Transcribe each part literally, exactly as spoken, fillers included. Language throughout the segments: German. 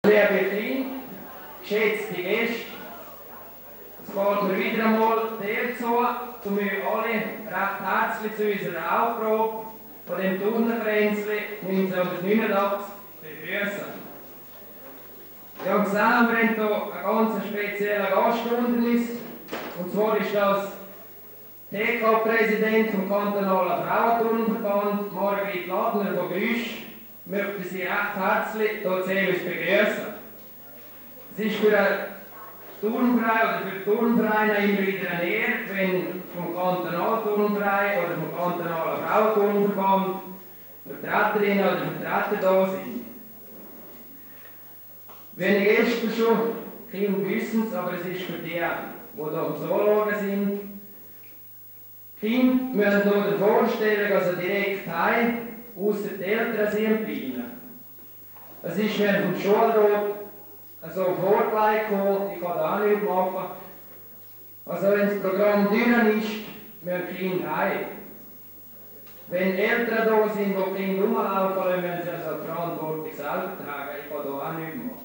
Sehr Berlin, geschätzte Gäste, es geht mir wieder einmal dazu, um euch alle recht herzlich zu unserer Aufprobe von dem Turnerkränzli neunzehnhundertneunundachtzig begrüßen. Wir haben gesehen, wir haben hier einen ganz speziellen Gast unter uns. Und zwar ist das T K-Präsident vom kantonalen Frauenturnverband, Margrit Ladner von Büsch. Ich möchte Sie recht herzlich hier zu uns begrüßen. Es ist für einen Turnverein oder für den Turnverein immer wieder eine Ehre, wenn vom kantonalen Turnverein oder vom kantonalen Frauenturnverband Vertreterinnen oder Vertreter da sind. Wenn die Gäste schon, Kinder wissen es, aber es ist für die, die hier am Solo sind. Kinder müssen hier die Vorstellung also direkt heim, ausser die Eltern sind bleiben. Es ist mir vom Schulrat so vorgelegt gekommen, ich kann da auch nichts machen. Also wenn das Programm dünn ist, müssen die Kinder heim. Wenn Eltern da sind, die die Kinder rumlaufen, müssen sie also die Verantwortung selber tragen, ich kann da auch nichts machen.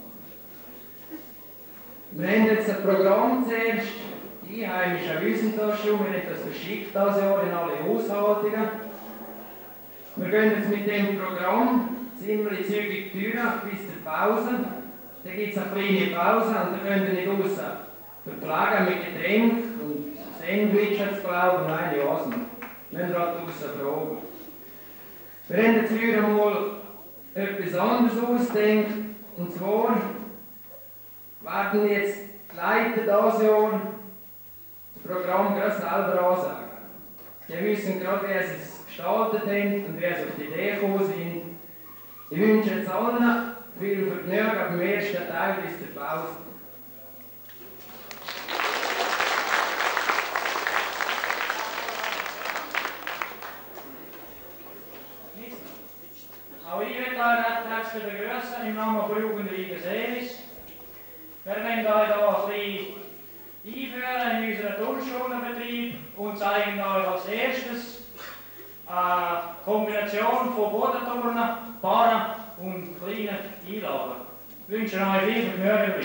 Wir haben jetzt ein Programm zuerst, die Einheimischen wissen das schon, wir haben das verschickt dieses Jahr in alle Haushaltungen. Wir gehen jetzt mit dem Programm ziemlich zügig durch bis zur Pause. Dann gibt es eine kleine Pause und dann könnt ihr nicht raus verpflegen mit Getränk und Sandwich, jetzt glaube ich, nein, ja, was nicht. Wir müssen halt draussen fragen. Wir haben jetzt wieder einmal etwas anderes ausgedacht, und zwar werden jetzt die Leiter dieses Jahr das Programm gerade selber ansagen. Die wissen gerade, wie sie es gestaltet haben und wie sie auf die Idee gekommen sind. Ich wünsche jetzt allen viel Vergnügen beim ersten Teil bis zur Pause. Auch ich möchte euch recht herzlich begrüßen im Namen von Jugendliche Seelis. Wir werden euch hier ein bisschen einführen in unseren Turnschulenbetrieb und zeigen euch als erstes eine Kombination von Bodenturnen, Paaren und kleinen Einlagen. Ich wünsche euch viel Vergnügen dabei.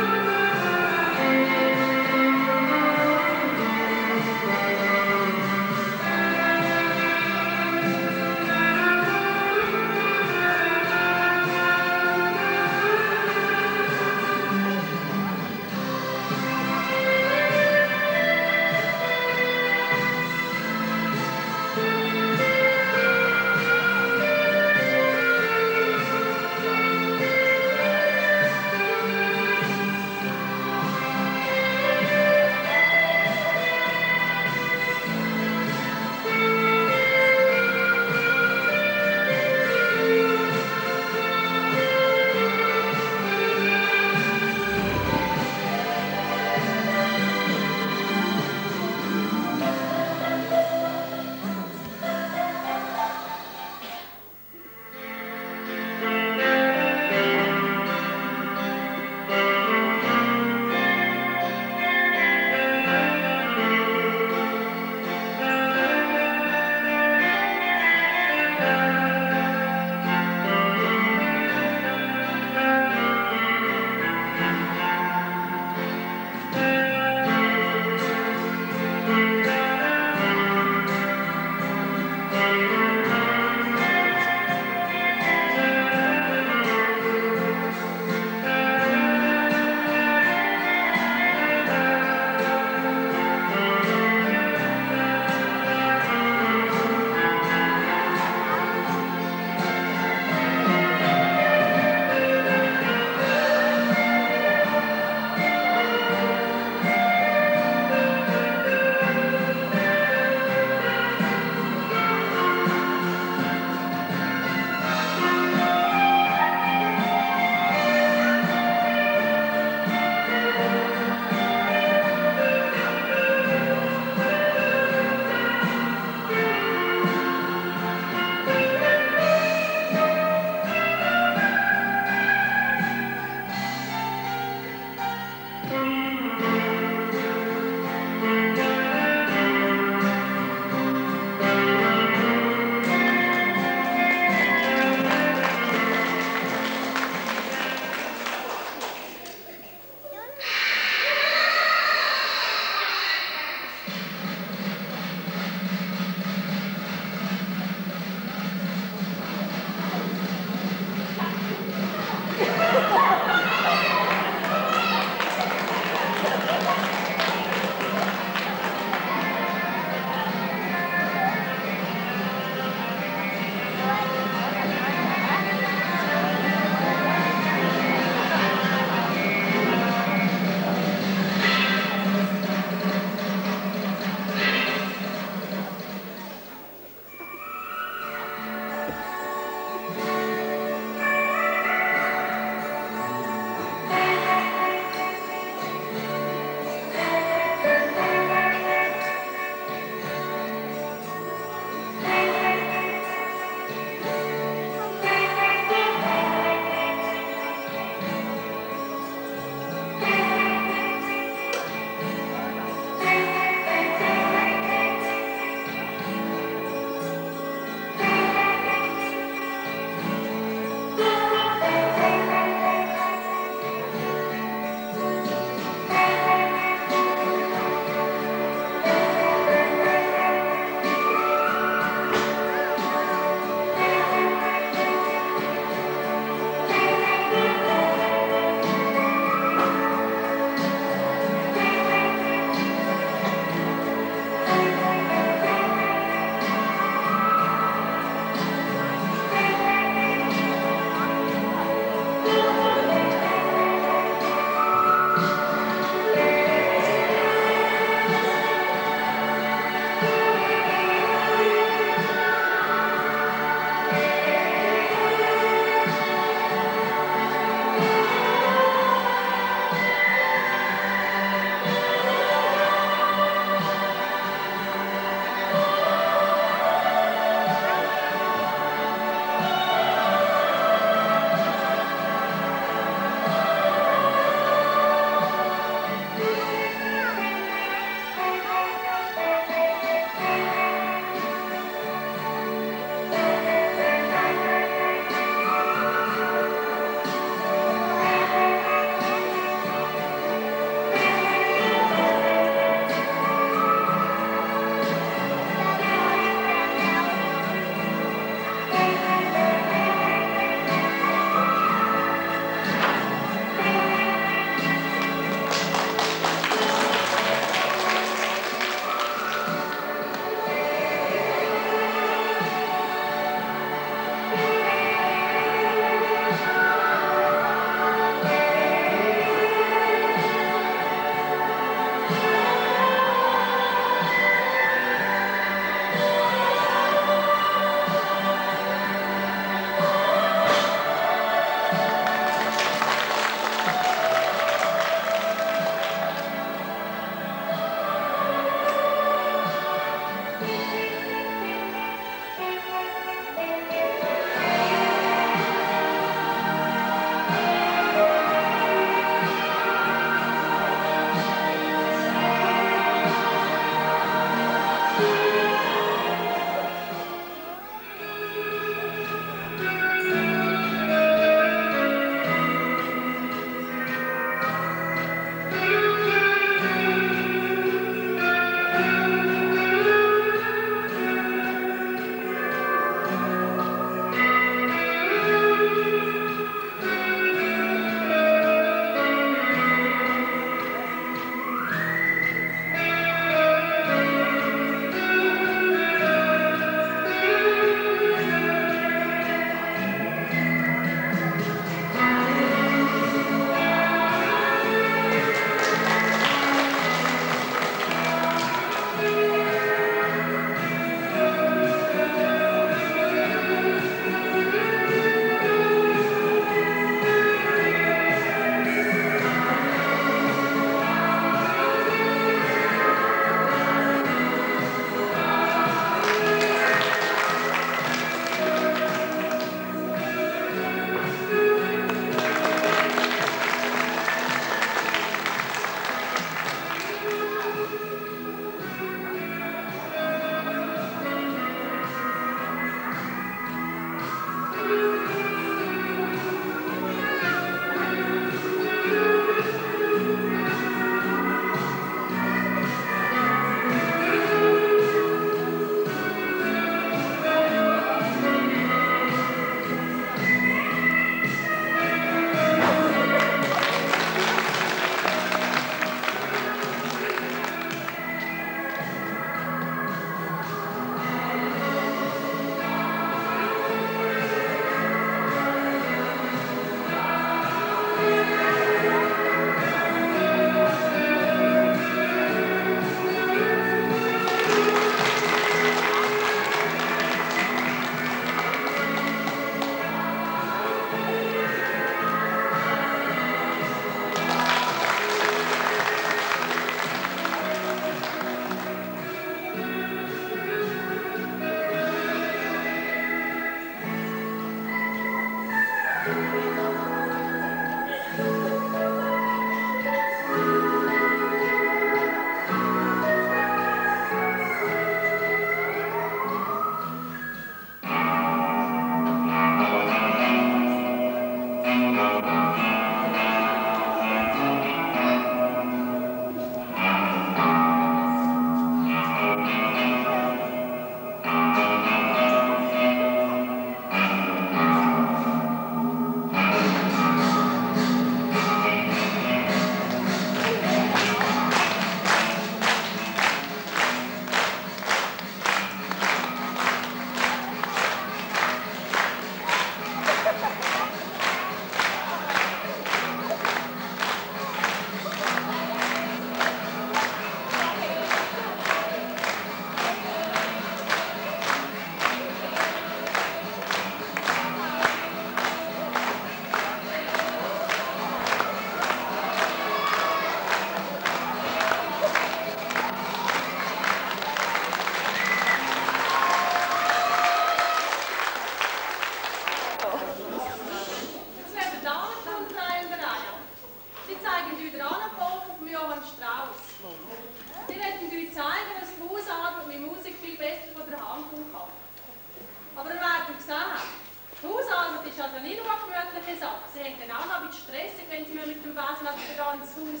sie haben dann auch noch ein bisschen stressig, wenn sie mit dem Basler wieder ins Haus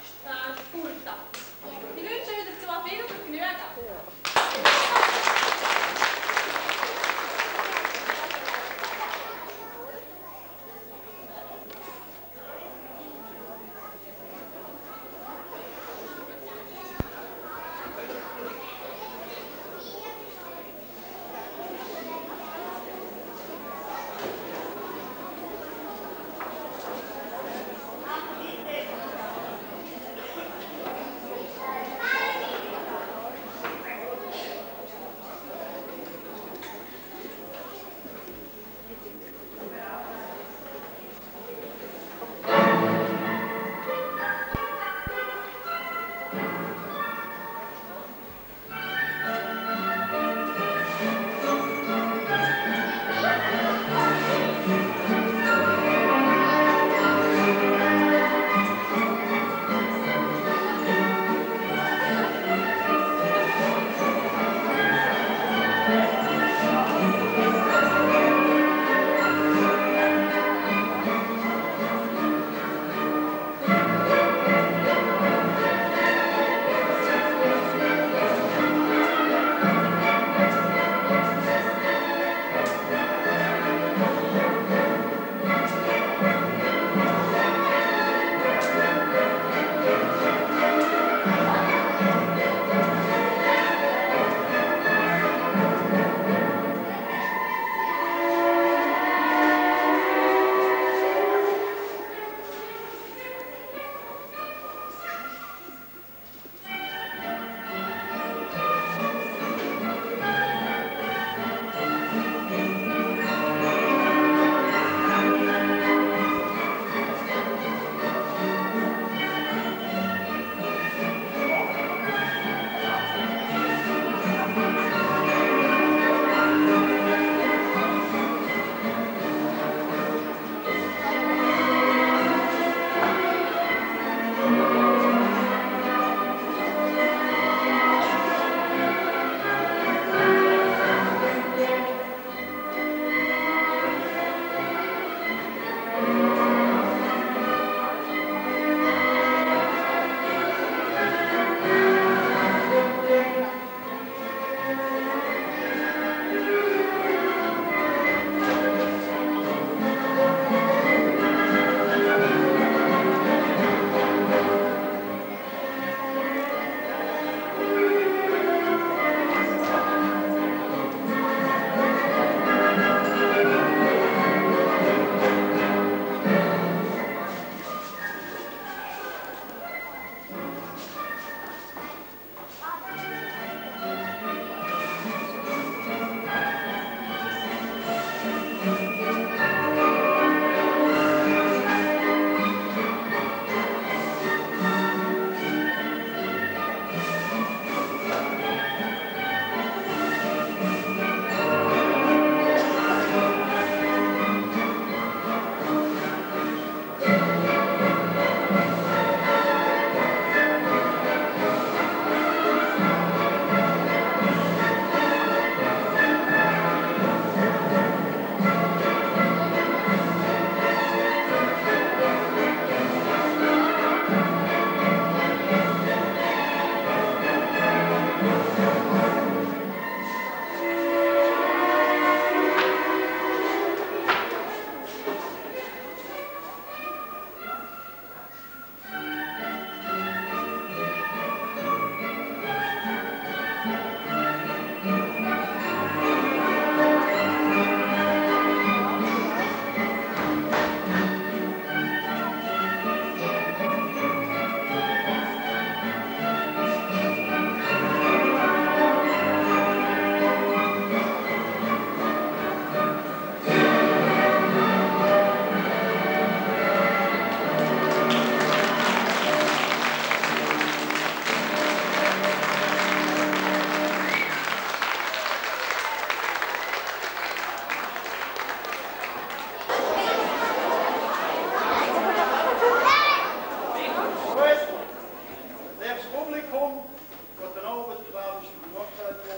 äh, spulten. Ich wünsche euch dazu viel Vergnügen.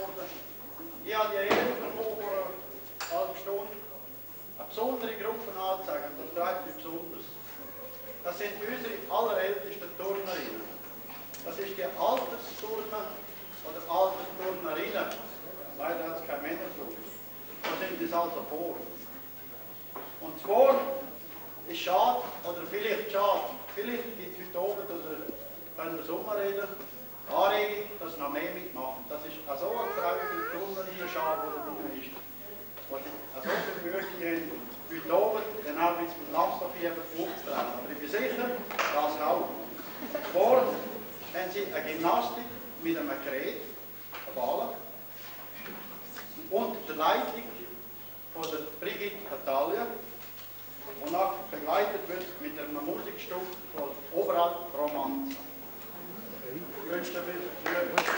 besondere Gruppe an anzeigen, das freut mich besonders. Das sind unsere allerältesten Turnerinnen. Das ist die Altersturner oder Altersturnerinnen. Leider hat es keine Männer so. Da sind es also vor. Und zwar ist schade, oder vielleicht schade, vielleicht gibt es heute Abend, oder können wir so mal reden, Anregung, dass noch mehr mitmachen. Das ist auch so eine Frau, die Turnerinnen-Schar, die da drin ist. Die auch so viel Mühe haben, heute Abend dann auch mit dem Lampenfieber aufzutreten. Aber ich bin sicher, das auch. Vor haben sie eine Gymnastik mit einem Gerät, einem Ball, und der Leitung von der Brigitte Natalia, wonach begleitet wird mit einem Musikstück von Oberhalb Romanze. Ich wünsche dir viel Vergnügen.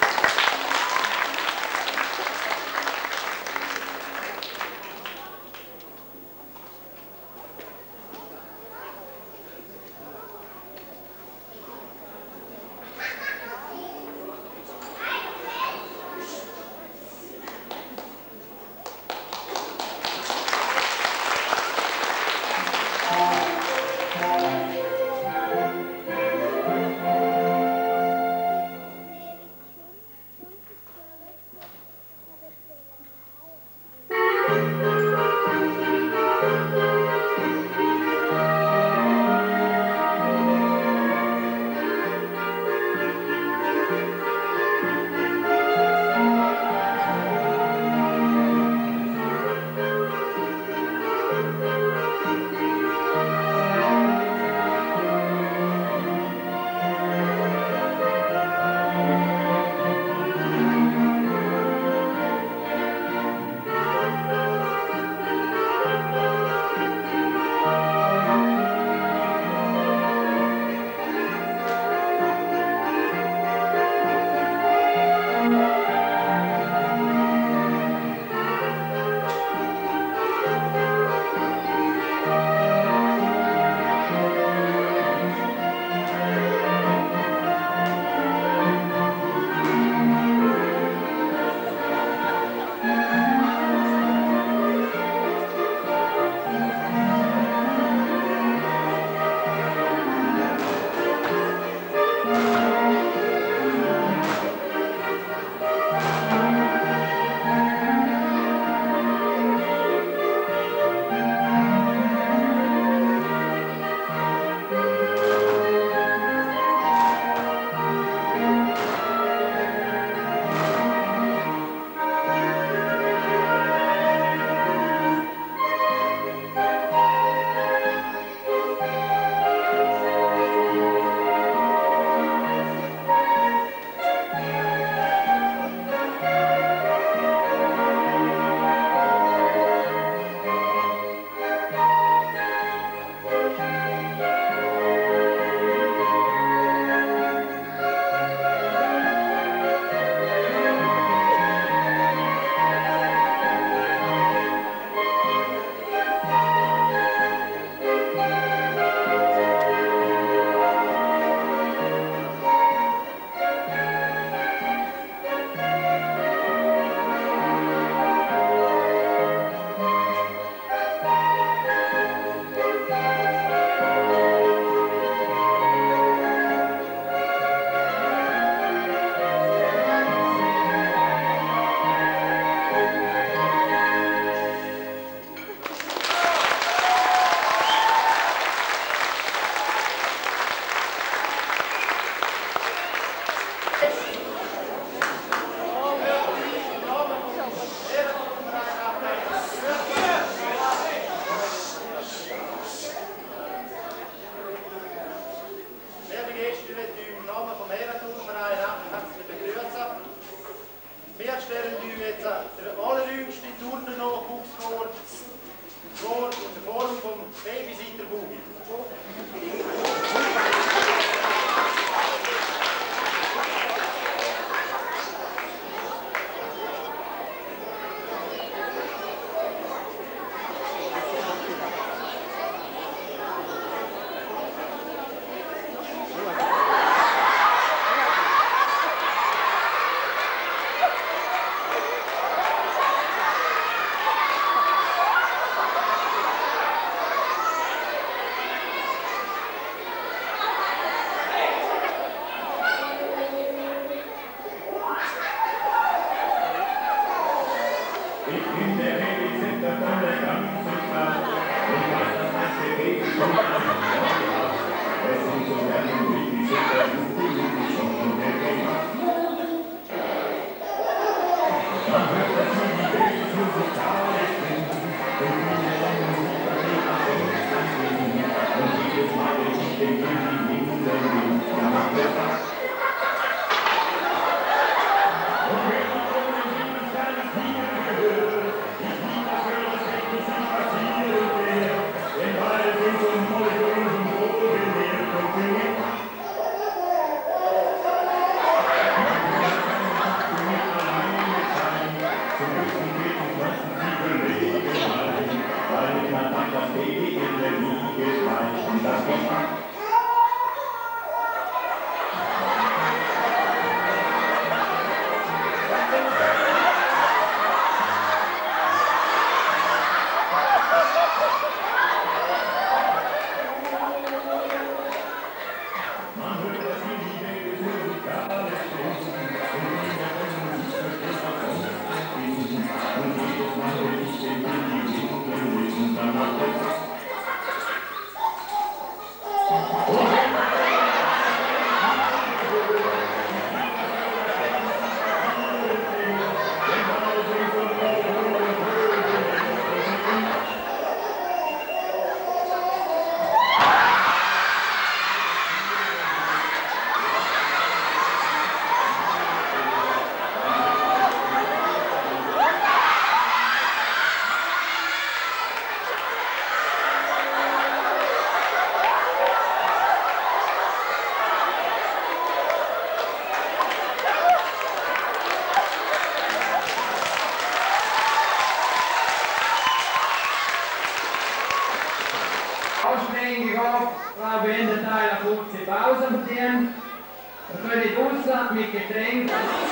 Frau Wendenteil eine kurze Pause machen. Wir können draussen mit Getränken.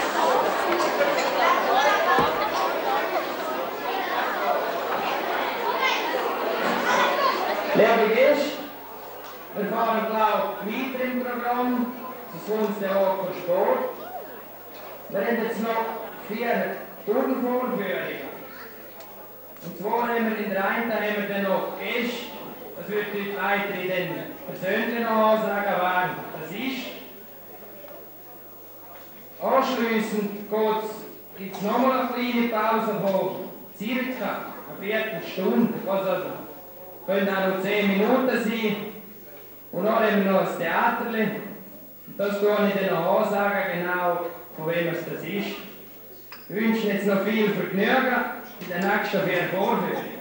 Liebe Gäste, wir fahren glaube ich weiter im Programm, sonst kommt der Ort von Sport. Wir haben jetzt noch vier Turnvorführungen. Und zwar haben wir in der einen haben wir dann noch Gäste, das wird heute weiter in den persönlichen Ansagen werden, das ist. Anschliessend gibt es nochmal eine kleine Pause von circa einer Viertelstunde. Also, können auch noch zehn Minuten sein. Und dann haben wir noch ein Theaterchen. Und das kann ich dann noch ansagen, genau von wem es das ist. Ich wünsche jetzt noch viel Vergnügen in der nächsten vier Vorführungen.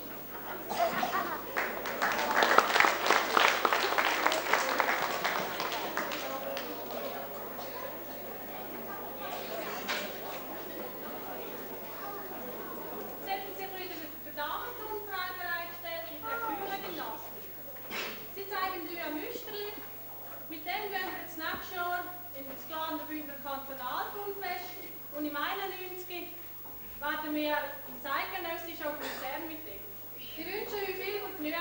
Werden wir im zeitgenössischen Konzern mit dem. Ich wünsche euch viel Vergnügen.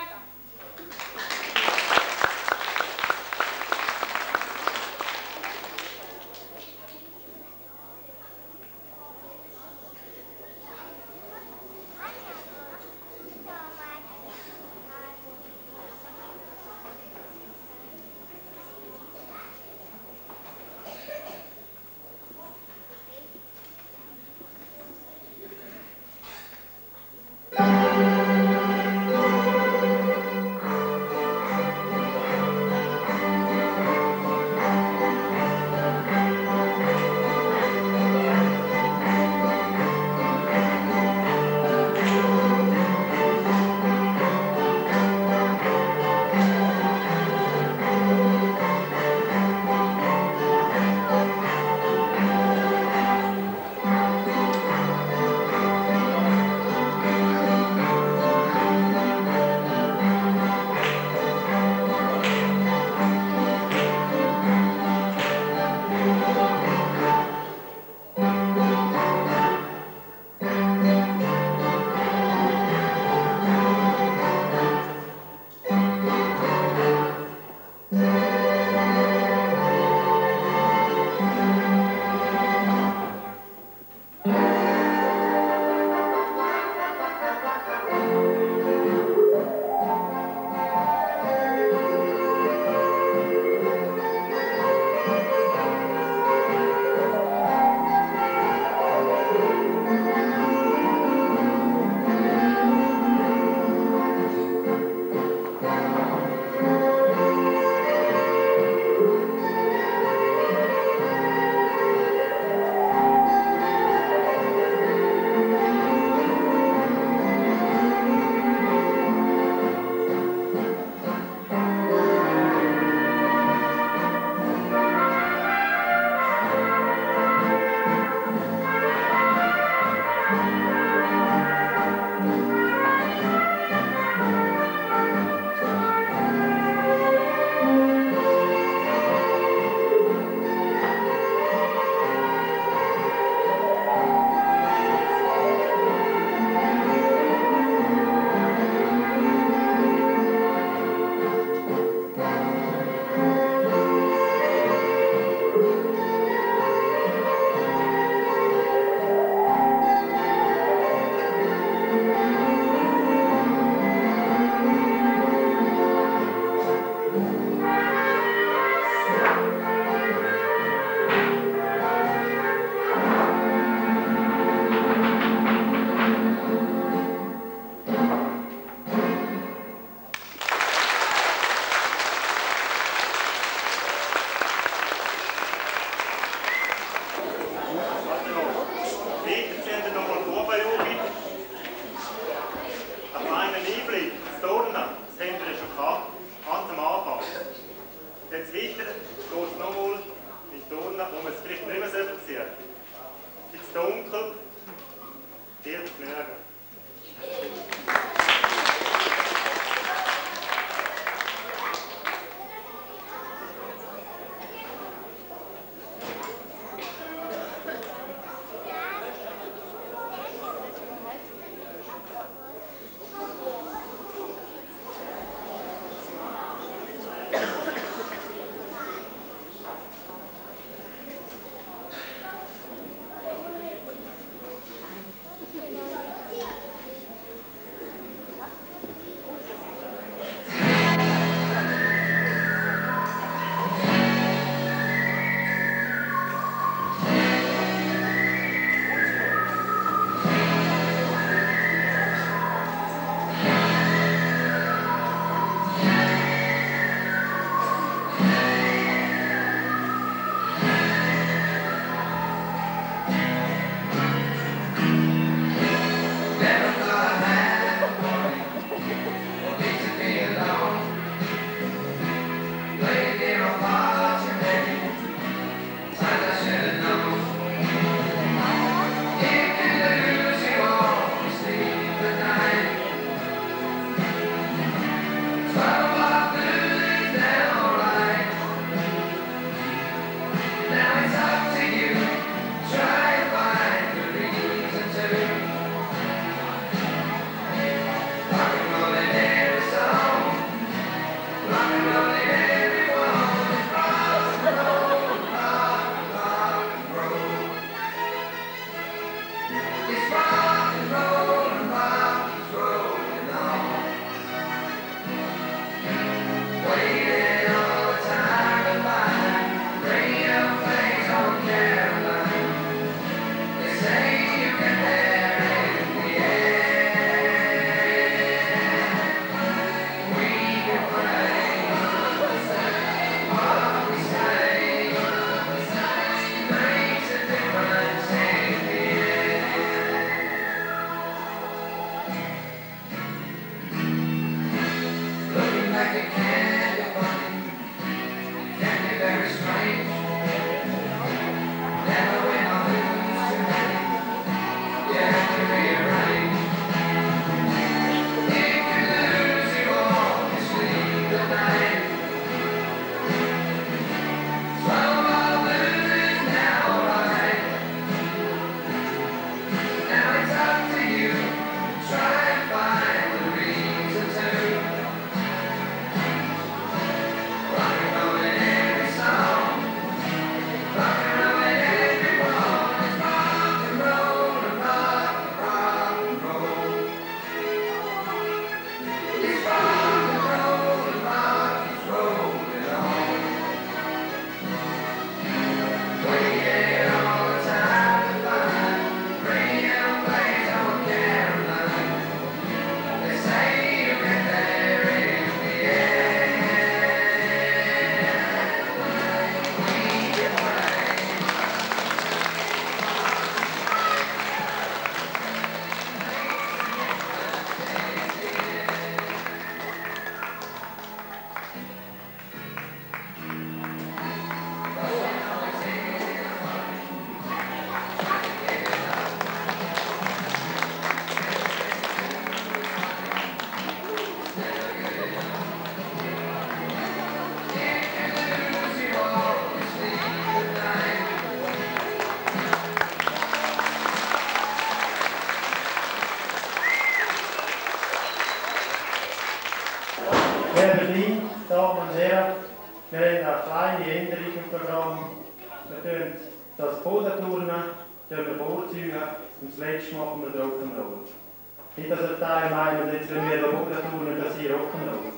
Wer bedient, Damen und Herren, wir haben eine kleine Änderung im Programm. Wir tun das Bodenturnen vorziehen und das letzte machen wir Rock'n'Roll. Nicht, dass ein Teil meinen, jetzt wenn wir Bodenturnen, dass sie Rock'n'Roll.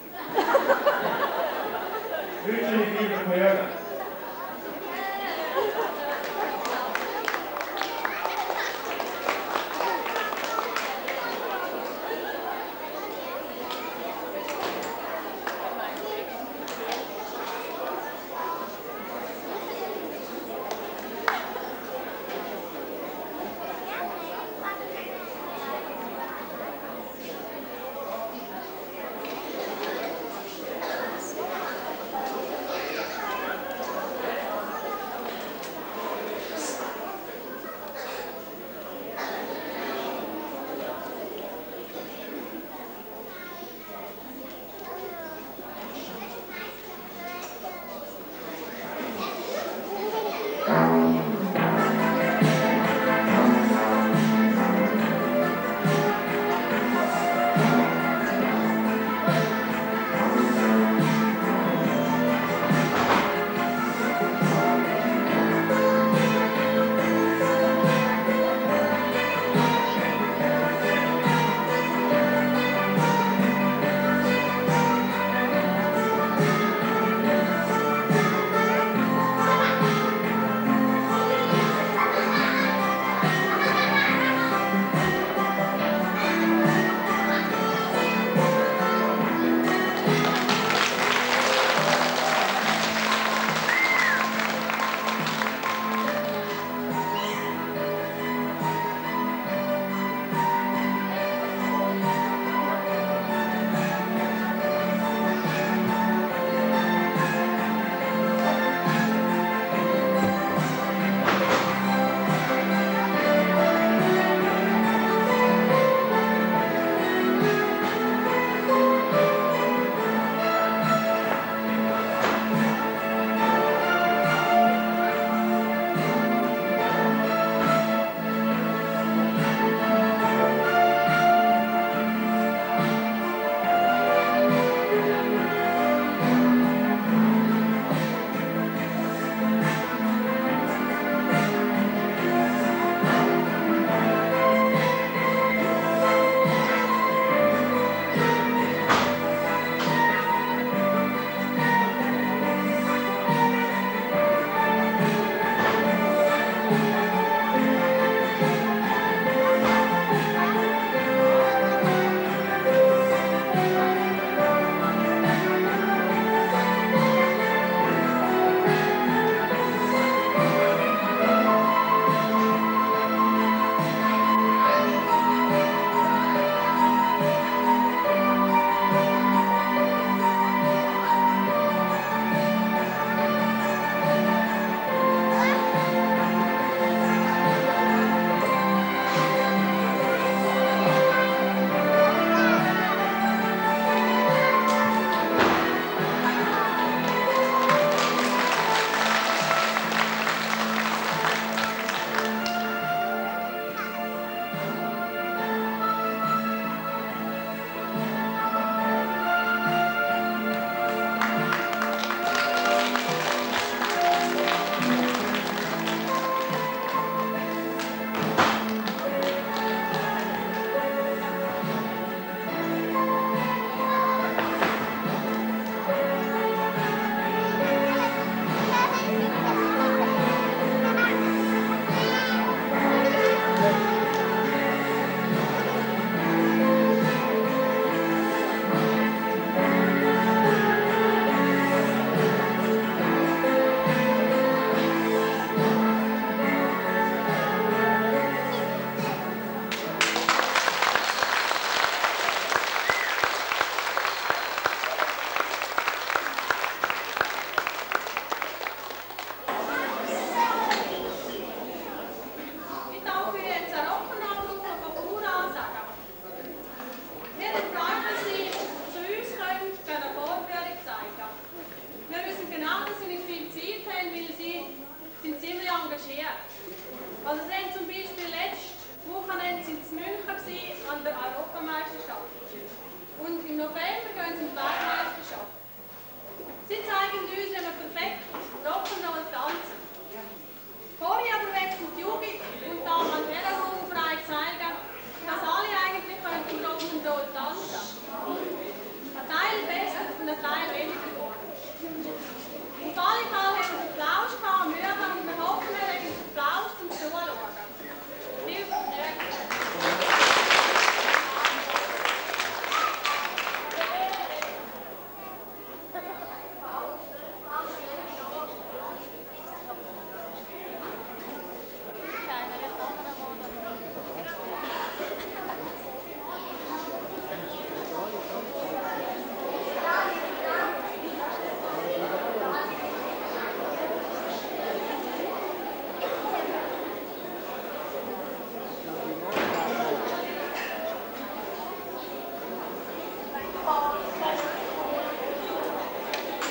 Ich wünsche euch viel Vergnügen.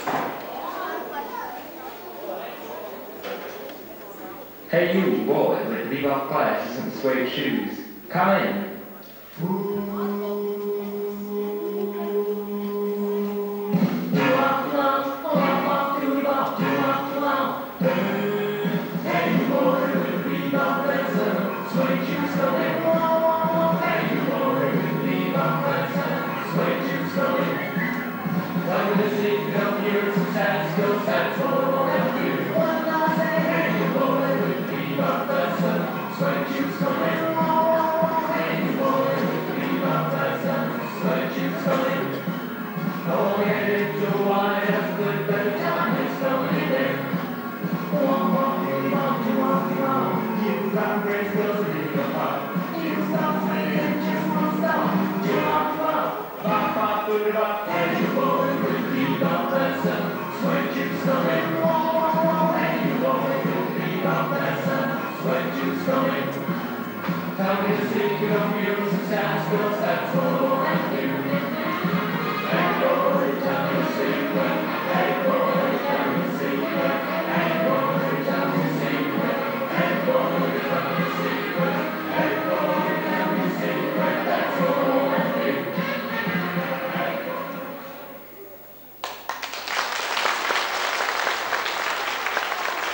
Hey you, boy, with Reebok glasses and suede shoes. Come in.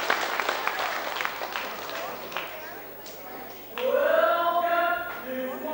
Welcome to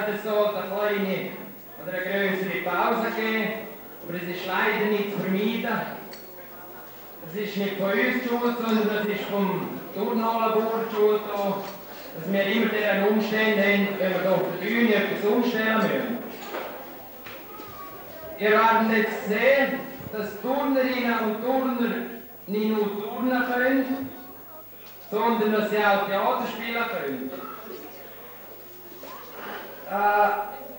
gesagt, es sollte eine kleine oder eine größere Pause geben, aber es ist leider nicht zu vermeiden. Es ist nicht von uns die Schuld, sondern es ist vom Turnhallenbauer die Schuld, dass wir immer diese Umstände haben, wenn wir auf der Bühne etwas umstellen müssen. Ihr werdet jetzt sehen, dass Turnerinnen und Turner nicht nur turnen können, sondern dass sie auch Theater spielen können. Äh,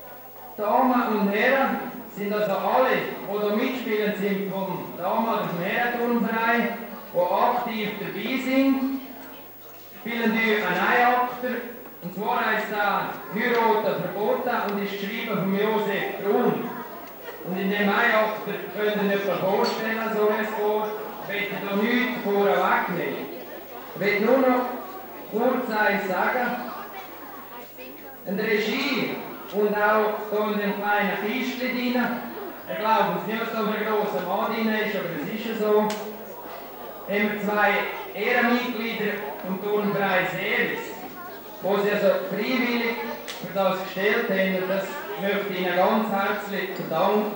Damen und Herren sind also alle, die hier mitspielen, sind vom Damen- und Herrenturnverein, die aktiv dabei sind, spielen hier einen Einakter, und zwar heisst er «Heiraten verboten» und ist geschrieben von Josef Brun. Und in dem Einakter könnt ihr euch vorstellen, so wie es geht, ich will hier nichts vorweg nehmen. Ich will nur noch kurz eins sagen. In der Regie und auch hier in dem kleinen Kistchen drin, ich glaube, es nicht so ein grosser Mann drin ist, aber es ist ja so, haben wir zwei Ehrenmitglieder vom Turnverein Seelis, die sich also freiwillig für das gestellt haben, und das möchte ich Ihnen ganz herzlich verdanken.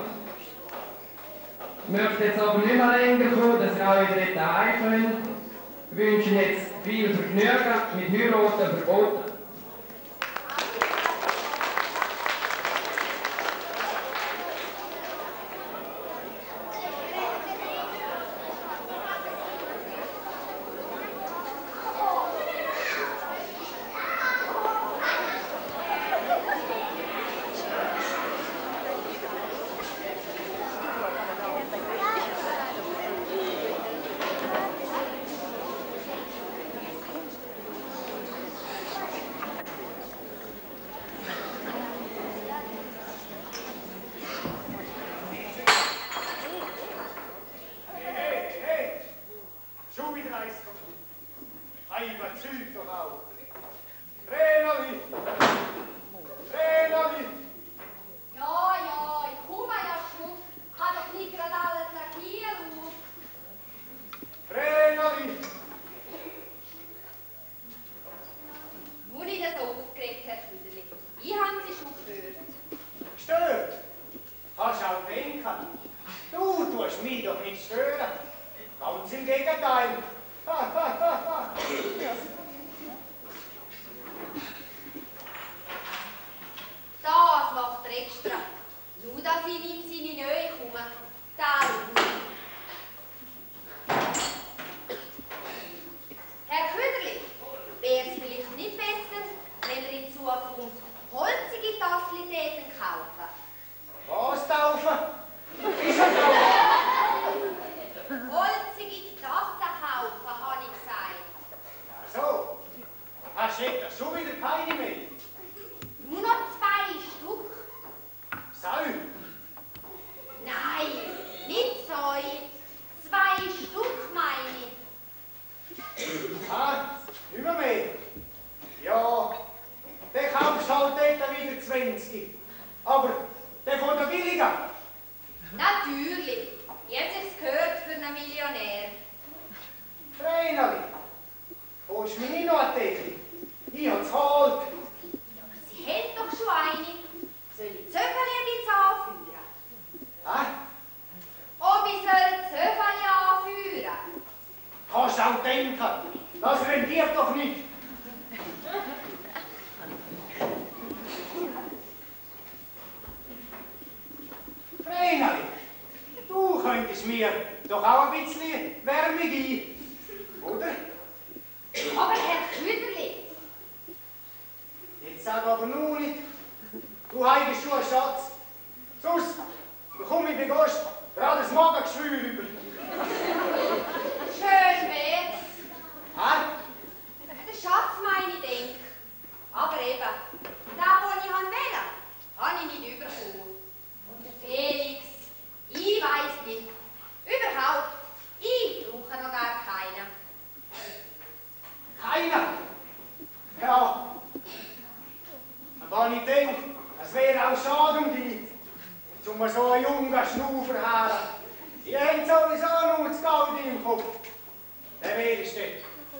Ich möchte jetzt aber nicht mehr länger kommen, dass ihr auch wieder daheim könnt. Ich wünsche Ihnen jetzt viel Vergnügen mit Heiraten verboten.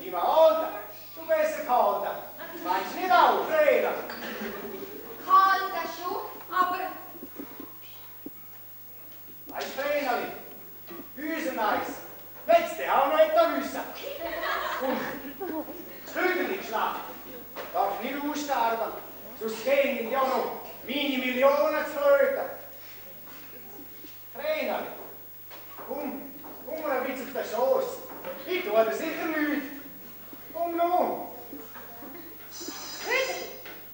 Kalt Millionen zu flöten. Trainer, komm, komm mal ein bisschen auf den Schoss. Ich tue dir sicher nichts. Komm nun. Hüder,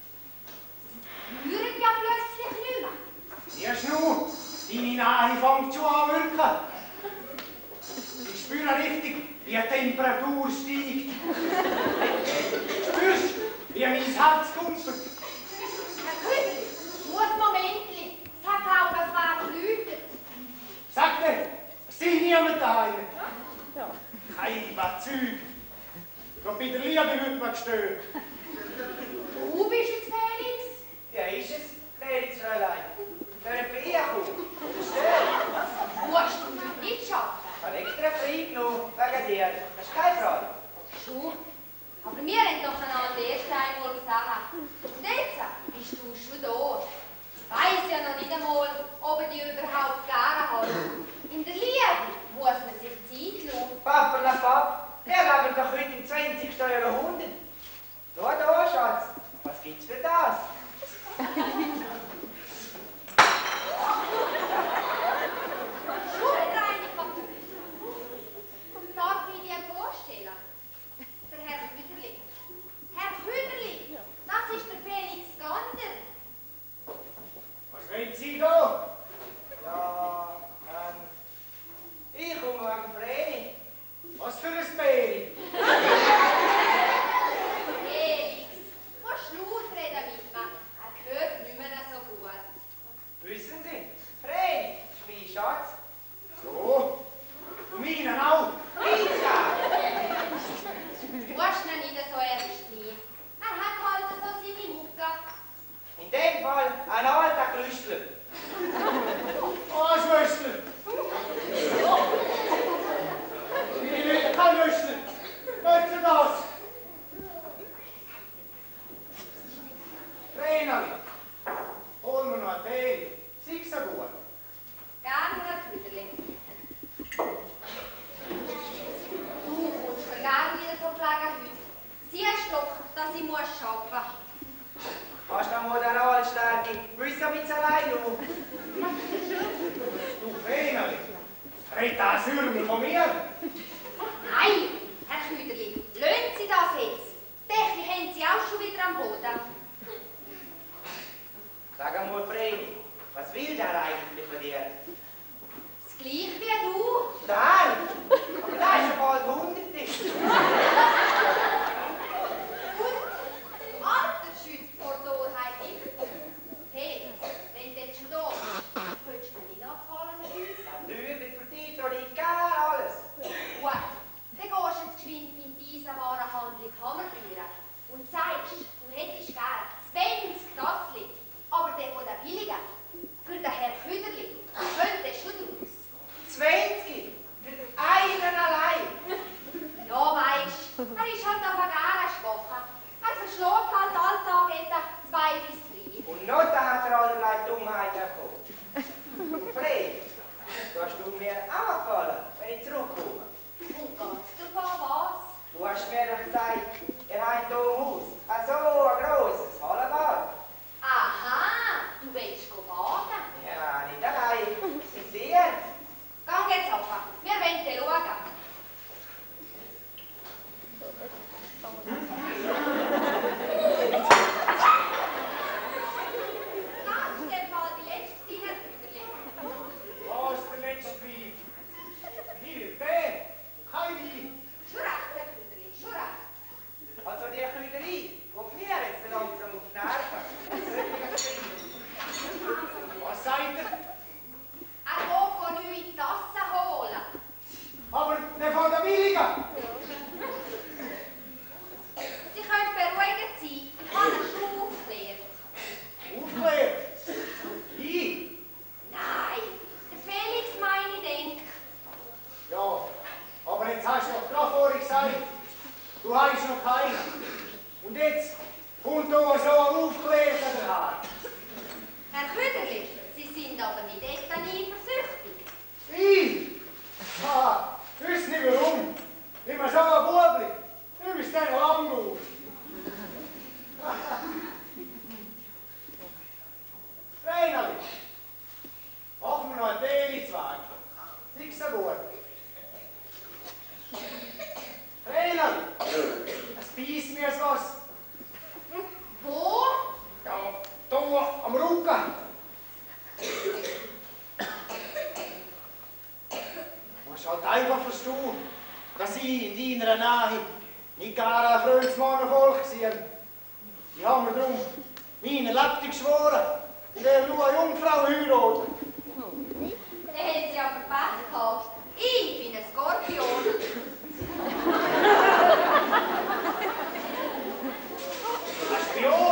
spüren ja plötzlich nicht mehr. Siehst du, deine Nähe fängt schon an wirken. Ich spüre richtig, wie die Temperatur steigt. Spürst du, wie mein Herz kumpelt? Herr Hüder, muss Momentli. Es hat auch das Wort geläutet. Sag dir, es sind niemand daheim. Kein Zeug. Doch bei der Liebe wird man gestört. Du bist es, Felix. Ja, ist es, Felix-Fräulein. Können wir hier kommen? Verstehen? Musst du heute nicht schaffen. Ich habe extra frei genommen, wegen dir. Das ist keine Frage. Schon. Aber wir haben doch einander erst einmal gesehen. Und jetzt bist du schon da. Ich weiss ja noch nicht einmal, ob ich dich überhaupt gerne habe. In der Liebe muss man sich Zeit lassen. Papa, na Papa, wir leben doch heute im zwanzigsten Jahrhundert. Da, da, Schatz. Was gibt's für das? Schulreinigung. Darf ich dir vorstellen? Der Herr Hüderli. Herr Hüderli, das ist der Felix Gander. Was wollen Sie da? Ja, ähm, ich komme wegen Vreni. Was für ein Bäri? Felix, du musst laut reden mit mir. Er hört nicht mehr so gut. Wissen Sie, Vreni ist mein Schatz. So. Und meinen auch. Du musst ihn nicht so ernst nehmen. Er hat halt so seine Mucke. In dem Fall ein alter Klüstler. Was, Wöstler? Ich will kein Wöstler. Hört ihr das? Trainerli, hol mir noch ein Tee. Siehst du gut? Gerne, Herr Hüderli. Du kommst mir gerne wieder so pflegen heute. Siehst doch, dass ich muss arbeiten muss. Hast du mal den Allstärke? Willst du ein bisschen allein noch? Du Trainerli, red das Hürmel von mir? Nein, Herr Hüderli, lösen Sie das jetzt. Deckel haben Sie auch schon wieder am Boden. Sag einmal, Vreni, was will der eigentlich von dir? Das gleiche wie du. Nein, aber der ist ja bald hundert. Und Alter schützt vor Torheit nicht. Hey, wenn du jetzt schon da bist, könntest du mir nicht abfallen mit uns? Natürlich, für dich tue ich gerne alles. Gut, dann gehst du jetzt geschwind in diese Warenhandlung Hammertüren und sagst, du hättest gern zwanzig Tassli, aber der von der billigen. Für den Herrn Hüderli könntest du draus. zwanzig? Für einen allein? Ja, weisst, er ist halt aber gerne schwach. Er verschlägt halt Alltag etwa zwei bis drei. Und noch da hat er allerlei Dummheiten erkommen. Fred, du hast du mir auch gefallen, wenn ich zurückkomme. Und ganz davon was? Du hast mir doch gesagt, ihr habt hier im Haus ein so ein grosses Hallenbad. Aha, du willst go baden? Ja, nicht allein. Ich sehe. Gang jetzt ab. einfach verstehen, dass ich in deiner Nähe nicht gar ein Freundsmannenvolk sehe. Ich habe mir darum meiner Lebte geschworen, ich will nur eine Jungfrau heiraten. Den haben sie aber Pech gehabt. Ich bin ein Skorpion. Ein Spion?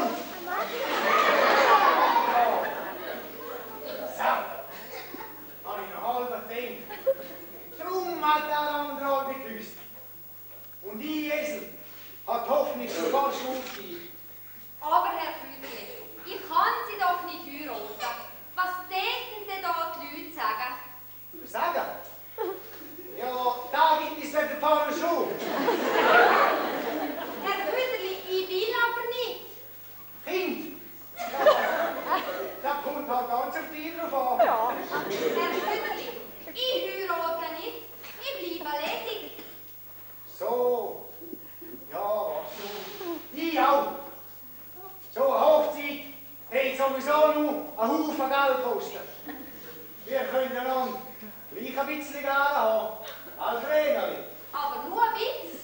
So, habe ich noch halb Ding. Drum hat der andere alle geküsst. Und ich, Esel, hat Hoffnung sogar schon aufgegeben. Aber Herr Küderli, ich kann Sie doch nicht heiraten. Was denken denn da die Leute sagen? Sagen? Ja, da gibt es wieder Paar schon. Herr Küderli, ich will aber nicht. Kind? Ja, da kommt halt ganz auf dich drauf an. Ja. Herr Küderli, ich heirate nicht. Ich bleibe ledig. So. Ja, was du? Ich auch. So eine Hochzeit hat sowieso nur einen Haufen Geld kosten. Wir können einander gleich ein bisschen gerne haben. Als Renali. Aber nur ein Witz.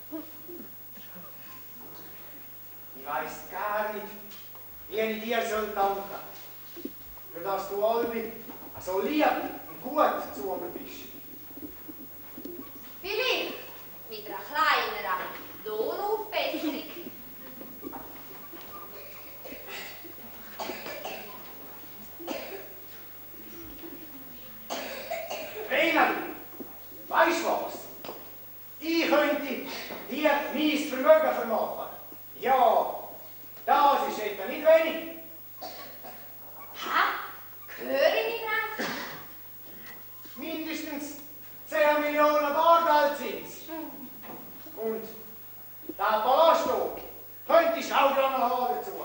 Ich weiss gar nicht, wie ich dir soll danken soll. Für dass du alle so lieb und gut zu mir bist. Vielleicht mit einer kleineren Lohnaufbesserung. Renali, weisst du was? Ich könnte dir mein Vermögen vermachen. Ja, das ist etwa nicht wenig. Hä? Höre ich nicht recht? Mindestens zehn Millionen Bargeld sind's. Und der Palast hier könntest du auch gerne haben dazu.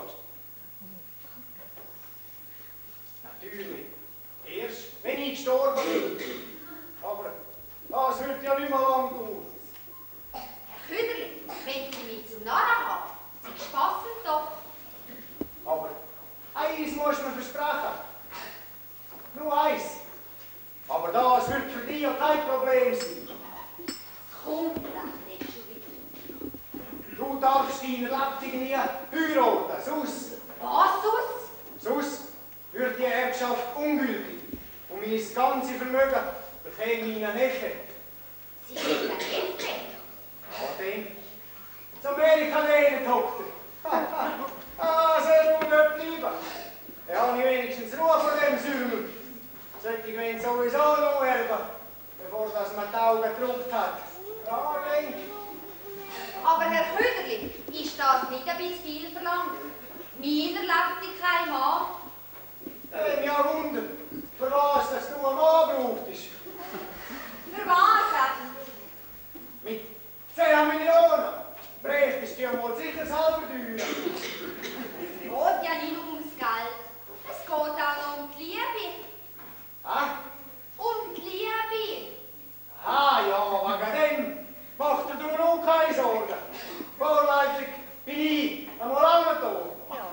Natürlich, erst wenn ich gestorben bin. Aber das wird ja nicht mehr lang dauern. Herr Küderli, wenn Sie mich zum Narren haben, Sie spassen doch. Aber eins muss man versprechen. Nur eins. Aber das wird für dich ja kein Problem sein. Kommt das nicht schon wieder? Du darfst deine Lebte nie heiraten, sonst, Was sonst? sonst wird die Erbschaft ungültig und mein ganzes Vermögen bekäme meine Neffe. Sie sind ein Neffe. Ja, dann. Zu Amerika lehnen, Tochter. Ah, soll du dort bleiben? Dann habe ich wenigstens Ruhe vor dem Sümmel. Sollte ich ihn sowieso noch erben, bevor das mir die Augen gedruckt hat. Ja, denk. Aber Herr Küderli, ist das nicht ein bisschen viel verlangt? Meiner lebt kein Mann. Äh, ja, Wunder, für was dass du einen Mann brauchtest. Für was? Mit zehn Millionen bräuchtest du ja mal sicher selber teuer. Es geht ja nicht nur ums Geld. Es geht auch noch um die Liebe. Ah? Um die Liebe. Ah, ja, wegen dem mach dir du noch keine Sorgen. Vorläufig bin ich einmal lange da.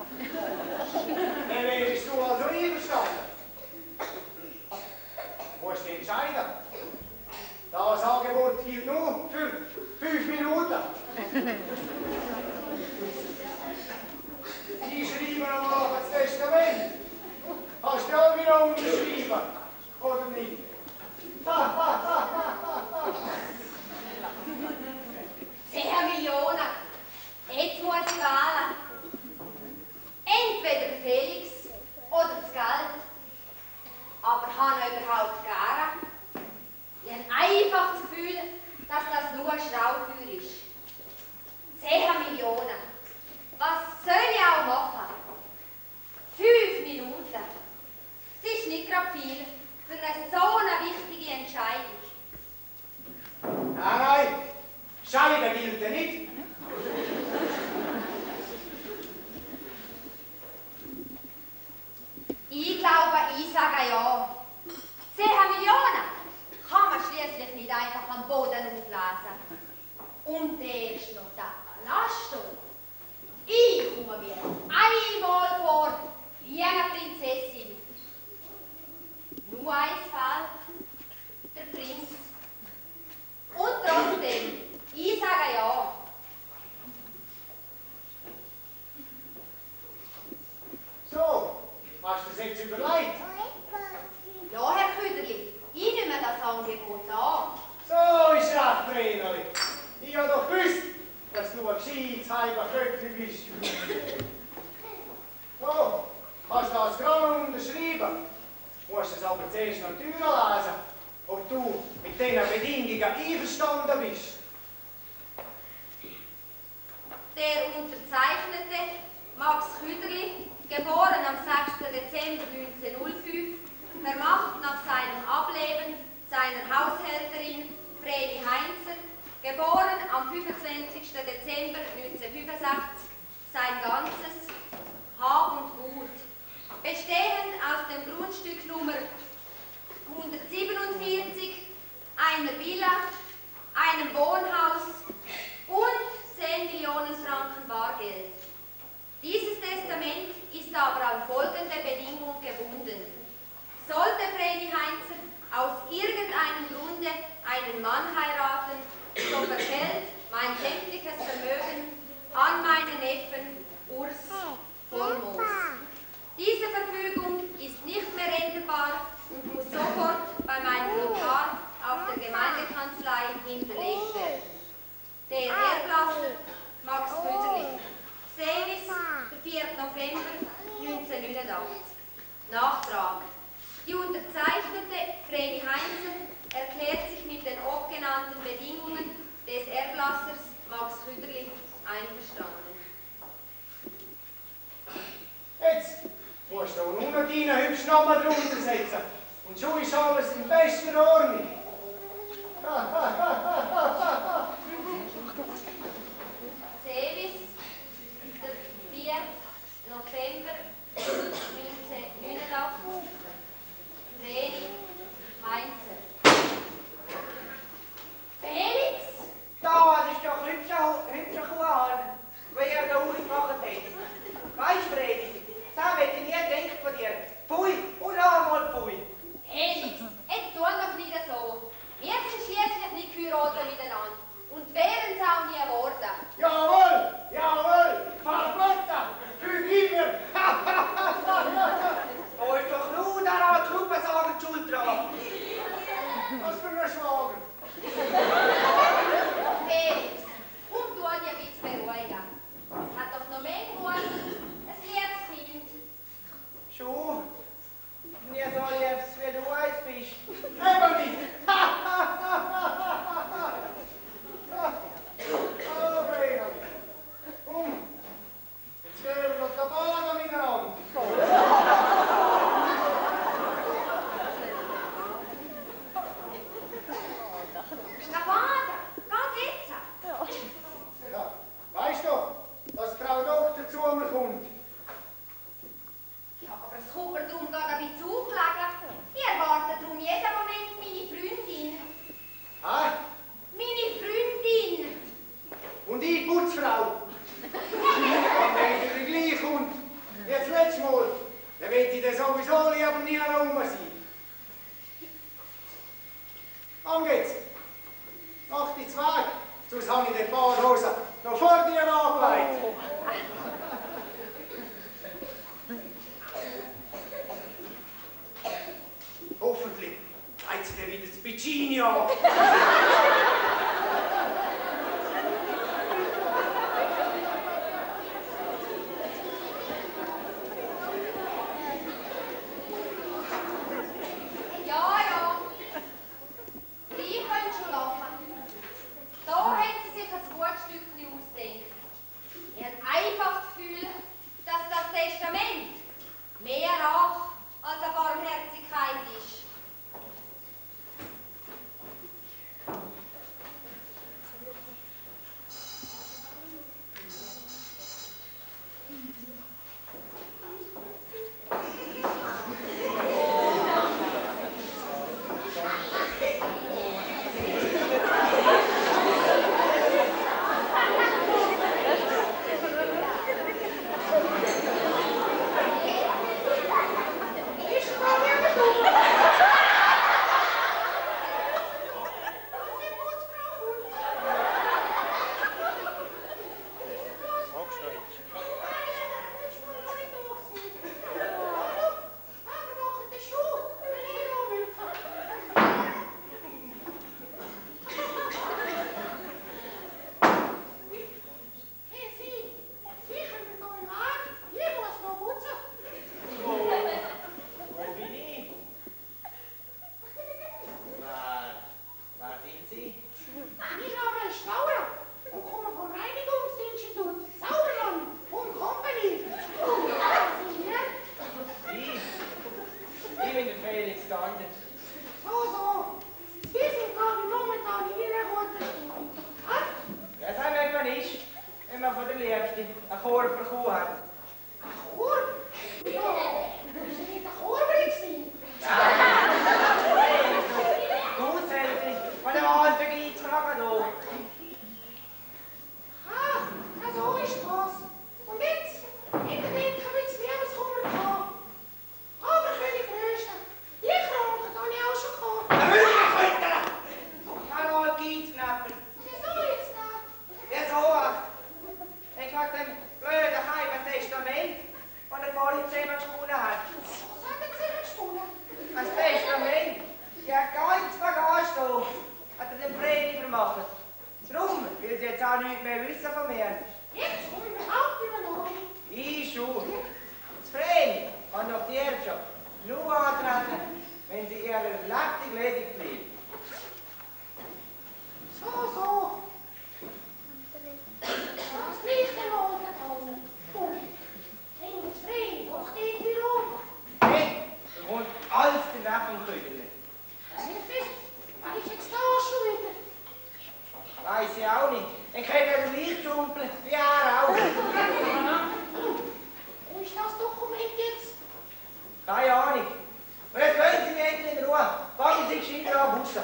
Dann wärst du also einverstanden. Du musst dich entscheiden. Das Angebot gilt nur für fünf Minuten. Ich schreibe noch das Testament. Hast du auch wieder unterschrieben? Oder nicht? Ha, ha, ha, ha, ha. Zehn Millionen. Jetzt muss ich wählen. Entweder Felix oder das Geld. Aber habe ich überhaupt gerne? Ich habe einfach das Gefühl, dass das nur ein Schraubfeuer ist. Zehn Millionen. Was soll ich auch machen? Fünf Minuten. Das ist nicht gerade viel für eine so eine wichtige Entscheidung. Nein, nein, Scheiden gilt ja nicht. Ich glaube, ich sage ja. Zehn Millionen kann man schließlich nicht einfach am Boden auflesen. Und erst noch der Palast. Ich komme mir einmal vor wie eine Prinzessin. Nur eins fehlt, der Prinz. Leid. Ja, Herr Küderli, ich nehme das Angebot an. So ist recht, Brennerli. Ich habe doch gewusst, dass du ein gescheites halber Vögel bist. So, kannst du das Gramm unterschreiben. Musst es aber zuerst noch durchlesen, ob du mit diesen Bedingungen einverstanden bist. Der Unterzeichnete, Max Küderli, geboren am sechsten Dezember neunzehnhundertfünf, vermacht nach seinem Ableben seiner Haushälterin Vreni Heinzer, geboren am fünfundzwanzigsten Dezember neunzehnhundertfünfundsechzig, sein ganzes Hab und Gut, bestehend aus dem Grundstück Nummer hundertsiebenundvierzig, einer Villa, einem Wohnhaus und zehn Millionen Franken Bargeld. Dieses Testament ist aber an folgende Bedingung gebunden. Sollte Vreni Heinzer aus irgendeinem Grunde einen Mann heiraten, so verfällt mein sämtliches Vermögen an meinen Neffen Urs Vollmoos. Diese Verfügung ist nicht mehr änderbar und muss sofort bei meinem Notar auf der Gemeindekanzlei hinterlegt werden. Der Erblasser Max Küderli. Seelis, der vierten November neunzehnhundertneunundachtzig. Nachtrag. Die unterzeichnete Vreni Heinzer erklärt sich mit den obgenannten Bedingungen des Erblassers Max Küderli einverstanden. Jetzt musst du nur noch deinen hübschen Namen drunter setzen. Und schon ist alles in bester Ordnung. Seelis, der vierten November neunzehnhundertneunundachtzig. Vreni Heinzer. Felix? Da, das ist doch hübscher, hübscher Kuhan, wie er da ausgemacht hat. Weißt du, Vreni, das hätte ich nie gedacht von dir. Pfui, und noch einmal pfui. Felix, jetzt tu doch nicht so. Wir sind schließlich nicht geheiratet miteinander und wären es auch nie geworden. Jawohl, jawohl, verboten, für immer. Da ist doch nur daran die Gruppensager die Schuld dran. Was für ein Schwager. Felix, komm du an, ein bisschen beruhigen. Es hat doch noch mehr Mut, ein liebes Kind. Schon? Nie so liebes, wie du eins bist. Eben nicht. Oh, Brennerli. Komm, jetzt gehen wir noch die Bahn miteinander. Stefan, ganz jetzt. Ja, weißt du, dass Frau Doktor zu mir kommt? Ja, aber es kommt mir darum gerade ein bisschen aufgelegen. Ich erwarte darum jeden Moment meine Freundin. Hä? Meine Freundin! Und ich, Putzfrau. Wenn wieder gleich kommt wie das letzte Mal, dann will ich dann sowieso lieber nie rum sein. Komm geht's. Mach dich weg, sonst habe ich den paar Hosen noch vor dir angelegt. Hoffentlich geht sie dann wieder das Piccini an. Ja, ja. Sie können schon lachen. Da hat sie sich ein gutes Stückchen ausgedacht. Ich habe einfach das Gefühl, dass das Testament mehr Rache als eine Barmherzigkeit ist. wenig gegangen. So, so. Das wissen wir momentan in Ihrer roten Stube. Ja, das wird man nicht, wenn man von der Liebste einen Korb bekommen hat. Ein Korb? Ja, ist das nicht ein Korb gewesen? Haushälfte von dem alten Geizkragen hier. Ah, ja, so ist das. Und jetzt, ich denke, mit dem Lebenskummer gehabt. Aber König Größten, die Kranken habe ich auch schon gehabt. Hallo, Geizknapper. Wieso jetzt da? Ja, so. Ich wegen dem blöden Heimen Testament, das der Polizei noch gefunden hat. Was haben Sie denn gestohlen? Das Testament, ja, ganz Bagage hier, hat er dem Vreni vermacht. Darum will sie jetzt auch nichts mehr wissen von mir. Jetzt komme ich überhaupt nicht mehr neu. Ich schon. Das Vreni kann doch die Erbschaft nur antreten, wenn sie ihrer Lebtung ledig bleibt. So, so. Das liegt der Morgen gekommen. Bring das Vreni doch dort wieder runter. Hey, da kommt alles danach vom Kügel. Hilfe, was ist jetzt da schon wieder? Weiss ich auch nicht. Ich kann ja gleich schumpeln, wie er auch. Wo ist das Dokument jetzt? Keine Ahnung. Und jetzt lassen Sie mich endlich in Ruhe. Fangen Sie gescheit an Bussen.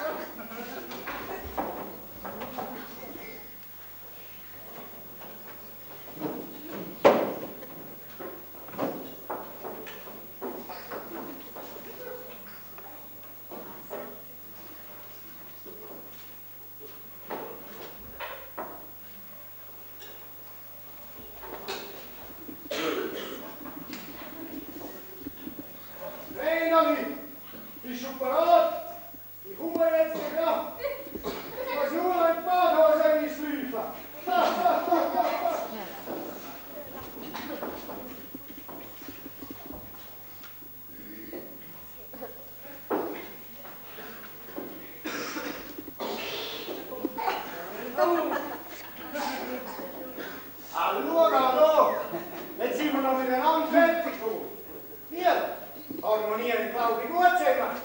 Hey, Nami, bist du bereit? Ich komme jetzt wieder. Ich muss nur noch in die Badhose reinschleifen. Hallo, hallo. Jetzt sind wir noch miteinander fertig geworden. Wir harmonieren, glaube ich, gut zusammen.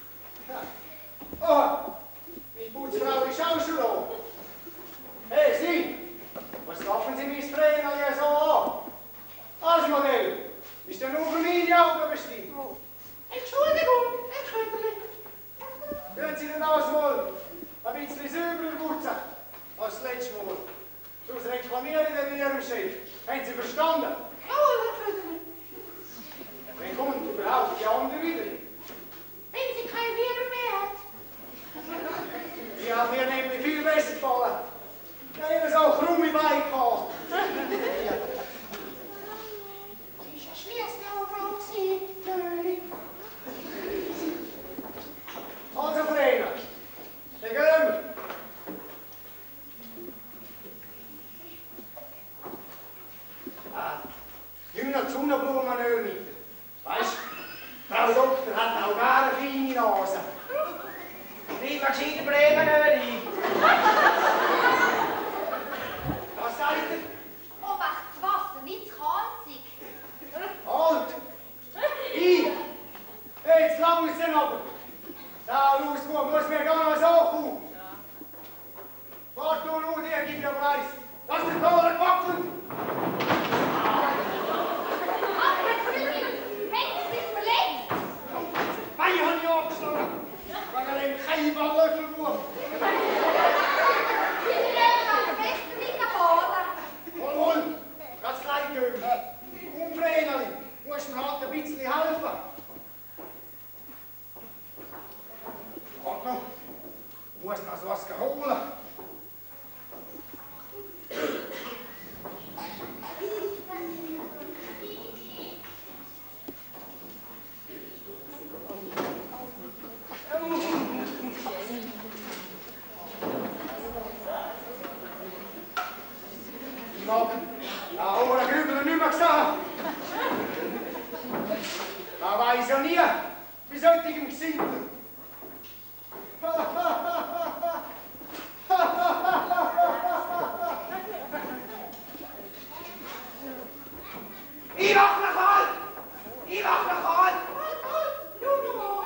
Oh, meine Putzfrau ist auch schon da. Hey, Sie, was laufen Sie mein Trainerli so an? Als Modell, ist der nur für meine Augen bestimmt? Entschuldigung, Herr Kötterli. Würden Sie denn das wohl ein bisschen sauberer putzen als das letzte Mal? Sonst reklamieren Sie mit Ihrem Chef. Haben Sie verstanden? Jawohl, Herr Kötterli. Wann kommt überhaupt die andere wieder? Wenn sie kein Wider mehr hat. Die hat mir nämlich viel besser gefallen. Ich habe immer so krumme Beine gehabt. Sie ist eine Schliessnauer Frau gewesen, Löhli. Also, Trainer, dann gehen wir. Ah, nimm noch die Sonnenblumenöl mit. Weißt du, Frau Doktor hat auch gerne eine feine Nase. Bleib mal gescheit Bremen ein. Was sagt ihr? Obacht, das Wasser, nicht zu kalzig. Halt! Ich! Hey, jetzt lang ist es aber. Da, los, Bub, muss mir gar nicht so kommen. Wart nur, nur, der gibt mir Preis. Lass mich da wackeln! Aber Herr Kötterli, haben Sie sich verletzt? Beine habe ich abgeschlagen. Wegen dem Kälberlöffelwurm. Sie gehen aber besser nicht nach Boden. Hol, hol! Ganz klein gehen. Komm, Vreneli, musst mir halt ein bisschen helfen. Warte noch. Ich muss noch was holen. Ich mag da oben den Grübel nicht mehr gesehen. Man weiß ja nie, wie sollte ich im Gesicht. Ich mach mich halt! Ich mach mich halt! Halt, halt, schau noch mal.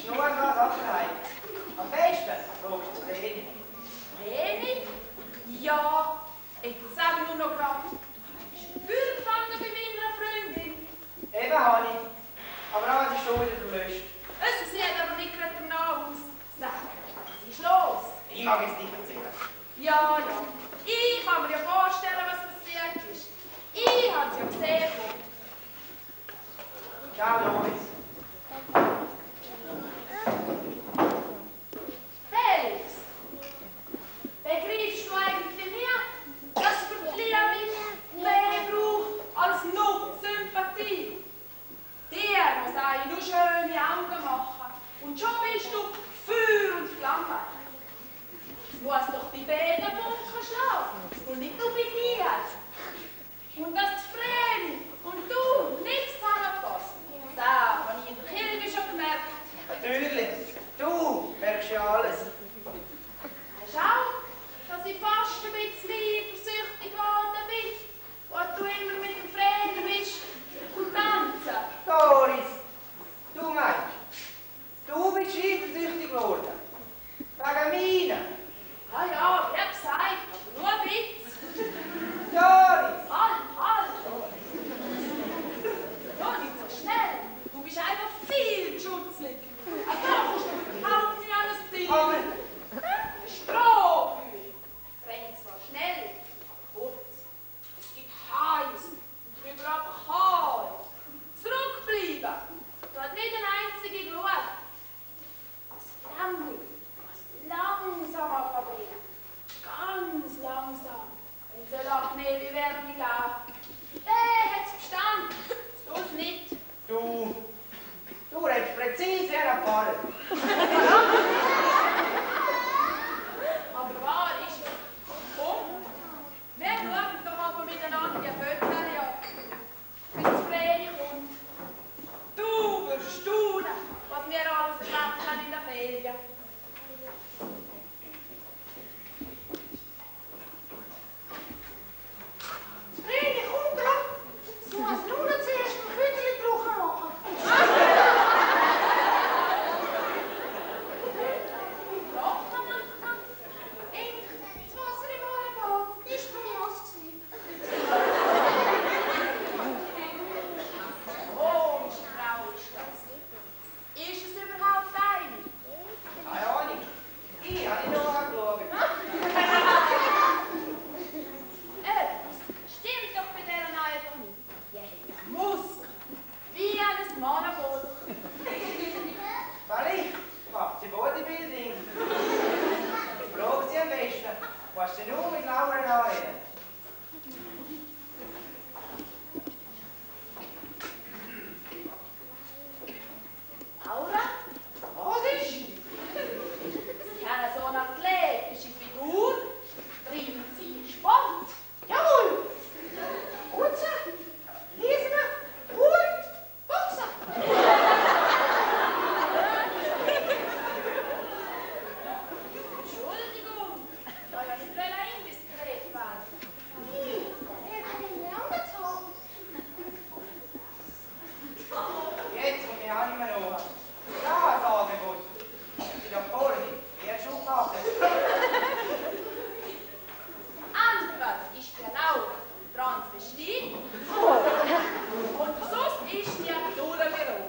ist nur eine Sache. Am besten fragst du Vreni. Vreni? Ja, jetzt sage ich nur noch gerade. Feuer gefangen bei meiner Freundin. Eben, Hani. Aber alles ist schon wieder gelöscht. Es sieht aber nicht gerade danach aus. Sag, was ist los? Ich mag es nicht erzählen. Ja, ja. Ich kann mir ja vorstellen, was passiert ist. Ich habe es ja gesehen. Ciao, Loris. Felix, begreifst du eigentlich nicht, dass für die Liebe mehr braucht als nur Sympathie? Dir muss eine nur schöne Augen machen und schon bist du Feuer und Flamme. Es muss doch bei beiden Bunker schlafen und nicht nur bei dir. Und dass die Vreni und du nicht zusammenpassen, das habe ich in der Kirche schon gemerkt. Natürlich. Du merkst ja alles. Schau, dass ich fast ein bisschen eifersüchtig geworden bin, als du immer mit dem Vreni bist und tanzen. Doris, du meinst, du bist eifersüchtig geworden. Wegen meiner. Ah ja, wie gesagt, nur ein bisschen. Doris! Halt, halt! Ja, nicht so schnell. Du bist einfach viel schutzlig. Also, da musst du überhaupt nicht alles ziehen. Aber Stroh! Bring zwar schnell, aber kurz. Es gibt heiß und drüber aber kalt. Zurückbleiben. Du hast nicht eine einzige Glut. Das Flammel, was langsam abbringen. Ganz langsam. Wenn so lange Nebel werden die laufen. Der hat's Verstand. Das tut's nicht. du, du redest präzise erfahren. Aber wahr ist es. Komm, wir schauen doch aber miteinander die Fotos an, bis das Vreni kommt. Du wirst staunen, was wir alles erlebt haben in der Ferien. Vreni, komm grad! Du musst nur noch zuerst ein Kütterchen trocken machen. Trocken machen? Denk, das Wasser im Haarbad ist bei mir nass gewesen. Komische Frau ist das. Ist es überhaupt eine? Keine Ahnung. Ich habe nicht noch angeschaut. Etwas stimmt doch bei dieser einfach nicht. Die hat Muskeln, wie eines Mannenvolk. Vielleicht macht sie Bodybuilding. Ich frage sie am besten, was sie nur mit Laura anreden. Laura? Was ist? Sie haben so eine athletische Figur. Treiben Sie Sport? Jawohl! Putzen, lesen und boxen. Entschuldigung, soll ja nicht wollen indiskret werden. Ih, er hat ihn angezogen. Jetzt komme ich auch nicht mehr noch. Ja, das Angebot. Sie doch vorne. Wer schon gemacht hat. Entweder ist die Laura transvestit und sonst ist die durchgerot.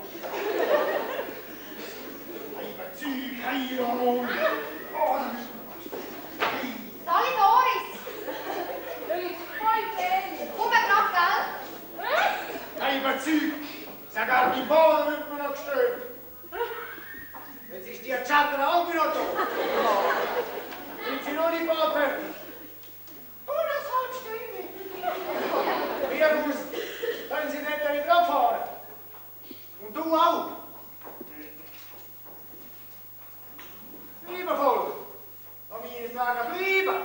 Sali Doris, Voll Vreni. komm grad, gell? Kein Überzeugt! Sogar die Boden wird mir noch gestört. Jetzt ist die Chatter auch wieder da. Sind Sie noch nicht bald fertig? Anderthalb Stunden. Wir muss, können Sie nicht wieder abfahren. Und du auch. Liebevoll. An meinen Tagen bleiben.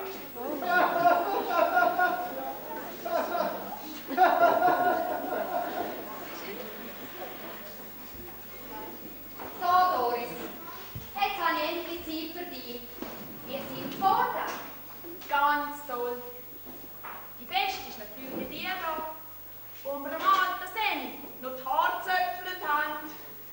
So, Doris, jetzt habe ich endlich Zeit für dich. Wir sind vorne. Ganz toll. Die Beste ist natürlich die da, wo wir am alten Semi noch die Haare gezöpfelt haben.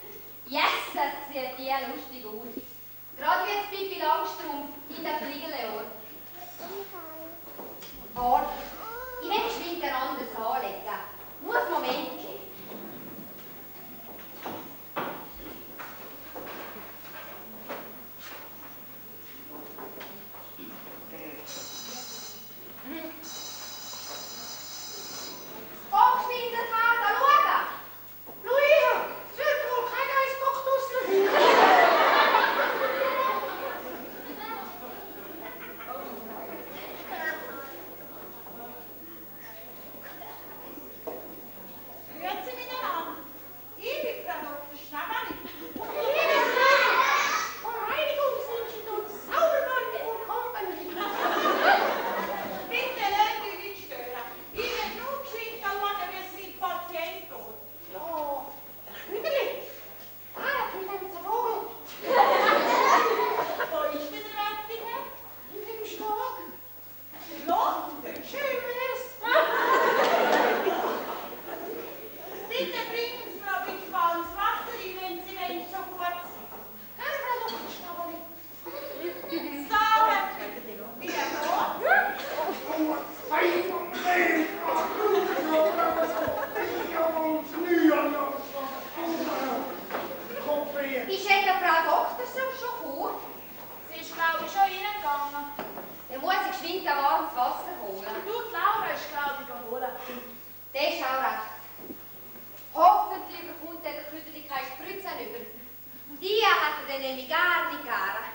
Der ist auch recht. Hoffentlich bekommt der Kütterli keine Spritze über. Die hat er dann nämlich gar nicht gern.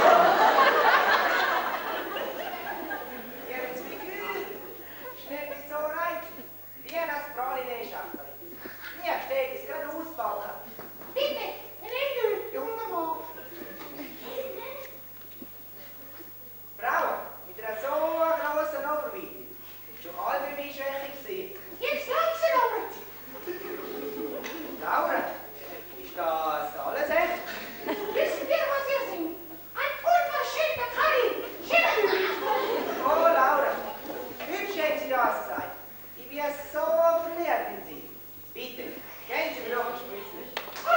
So Schachtel. Hier steht es gerade ausbacken. Bitte, Renn, junger Mann. Frauen, mit einer so grossen Oberweite. Schon alle bei mir Schwäche gesehen. Jetzt lassen aber. Laura, ist das alles echt? Wissen wir, was wir sind? Ein unverschämter Karri. Schimmeln. Oh, Laura, hübsch hat sie das gesagt. Ich bin so verliebt in sie. Bitte, geben Sie mir doch ein Spritzchen.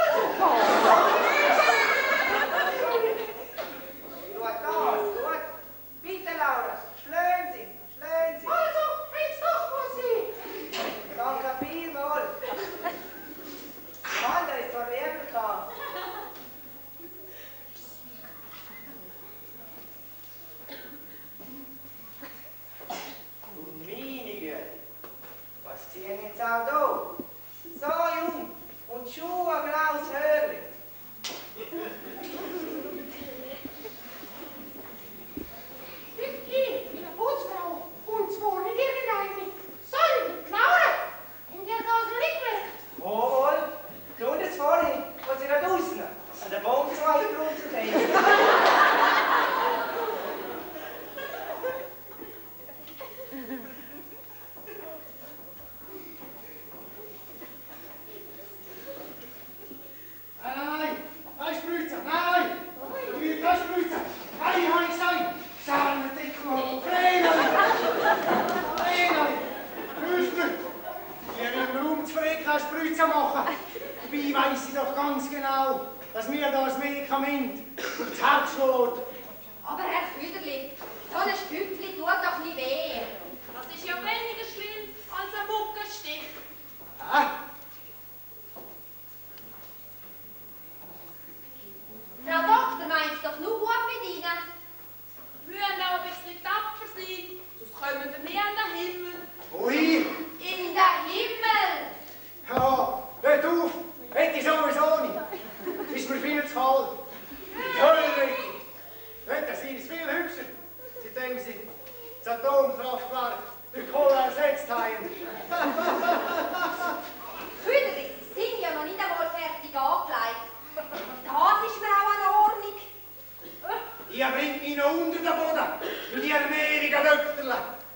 Gut, das, gut. Bitte, Laura, schlönen Sie, schlönen Sie. Also, jetzt doch mal sie. Danke vielmals. Mann, der ist zwar lieber gehabt. Du meine Güte, was ziehen jetzt auch da? So jung und Schuhe ein graues Hörli. Ich bin eine Putzfrau. Und zwar nicht irgendeine. Sondern Laura. In der das nicht merkt. Wohl, tu das vorhin, als Sie da draußen an der Baumzweig drunter legen. Nein, nein, Spritzer, nein! Ich will kein Spritzer! Nein, habe ich gesagt! Salme, Dickel, Freinali! Freinali! Rüster! Ich will im Raum zu Frick keinen Spritzer machen. Dabei weiss ich doch ganz genau, dass mir das Medikament aufs Herz schlägt. Aber Herr Füderli, so ein Stückchen tut doch nicht weh. Das ist ja weniger schlimm als ein Muckenstich. Hä? Frau Doktor meint es doch nur gut mit Ihnen. Wir müssen auch ein bisschen tapfer sein, sonst kommen wir nie an den Himmel. Wohin? In den Himmel. Ja, hört auf! Hätte ich sowieso nicht. Ist mir viel zu kalt. Die Hölle wirklich. Wetter sind es viel hübscher, seitdem sie das Atomkraftwerk durch Kohle ersetzt haben. Füderli, Sie sind ja noch nicht einmal fertig angelegt. Das ist mir auch eine Ordnung. Ihr bringt mich noch unter den Boden, mit Ihrem ewigen Dökterle.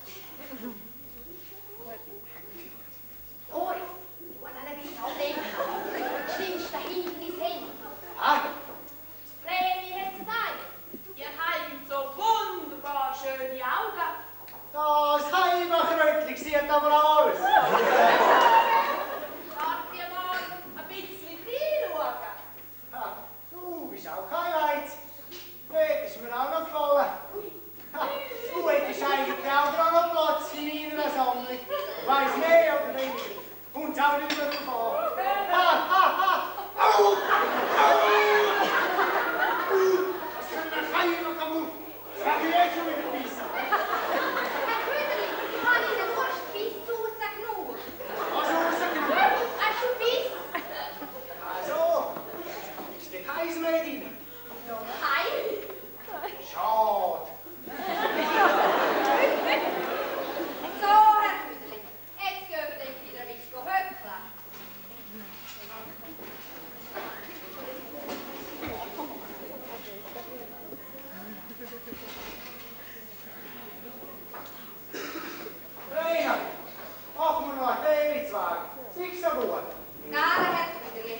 Doris, du hast eine Weise auf den das schlimmste Hindernis hin. Ah, Vreni hat gesagt, ihr habt so wunderbar schöne Augen. das Heimakrötlich sieht aber aus. Darf ihr mal ein bisschen reinschauen? Ha, du bist auch kein Reiz. Das ist mir auch noch gefallen. Ha, du hättest eigentlich auch gerade noch Platz in meiner Sammlung. Ich weiss mehr oder weniger. Und auch nicht mehr davon. Ha, ha, ha. Au! Au! Das können wir keiner kaputt. Das hab ich jetzt schon wieder gebissen. Herr Füderli, ich habe Ihnen nur Spiss rausgenommen. Was rausgenommen? Ein Spiss. Also, ist der Kaiser mehr drin? Nein. Schade. So, Herr Füderli, jetzt gehen wir dann wieder ein bisschen höckeln. Reina, machen wir noch einen Teelizwag. Siehst du so gut? Nein, Herr Füderli.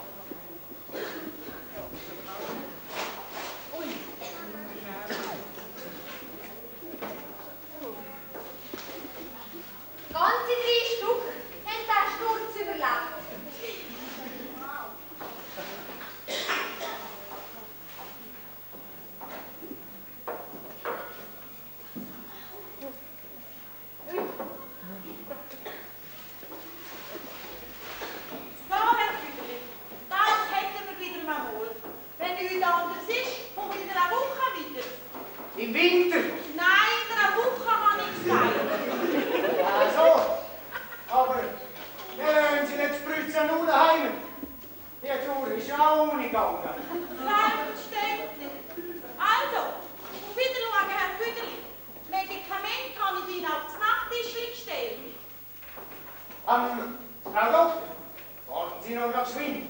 Ganze drei Stück haben den Sturz überlebt. So, Herr Füderli, das hätten wir wieder mal wohl. Wenn nichts anderes ist, kommt in einer Woche wieder. Im Winter? Nein, in einer Woche habe ich gesagt. Also, aber wir lassen sie nicht spritzen nur daheim. Die Tour ist ja auch nicht gegangen. Selbstverständlich. Also, auf Wiedersehen, Herr Füderli. Medikament kann ich Ihnen aufs Nachttischchen stellen. Am Frau Doktor, warten Sie noch geschwind.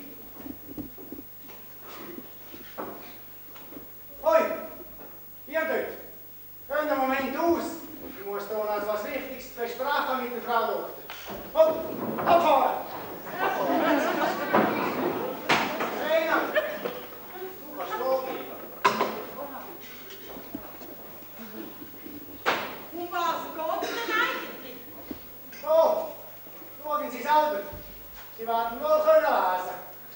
Hoi, hier dort. Gehen einen Moment aus. Ich muss hier noch etwas Wichtiges besprechen mit der Frau Doktor. Hopp, abfahren! Trainer, du kannst loben. Um was geht es denn eigentlich? So, schauen Sie selber. Sie werden wohl können lesen.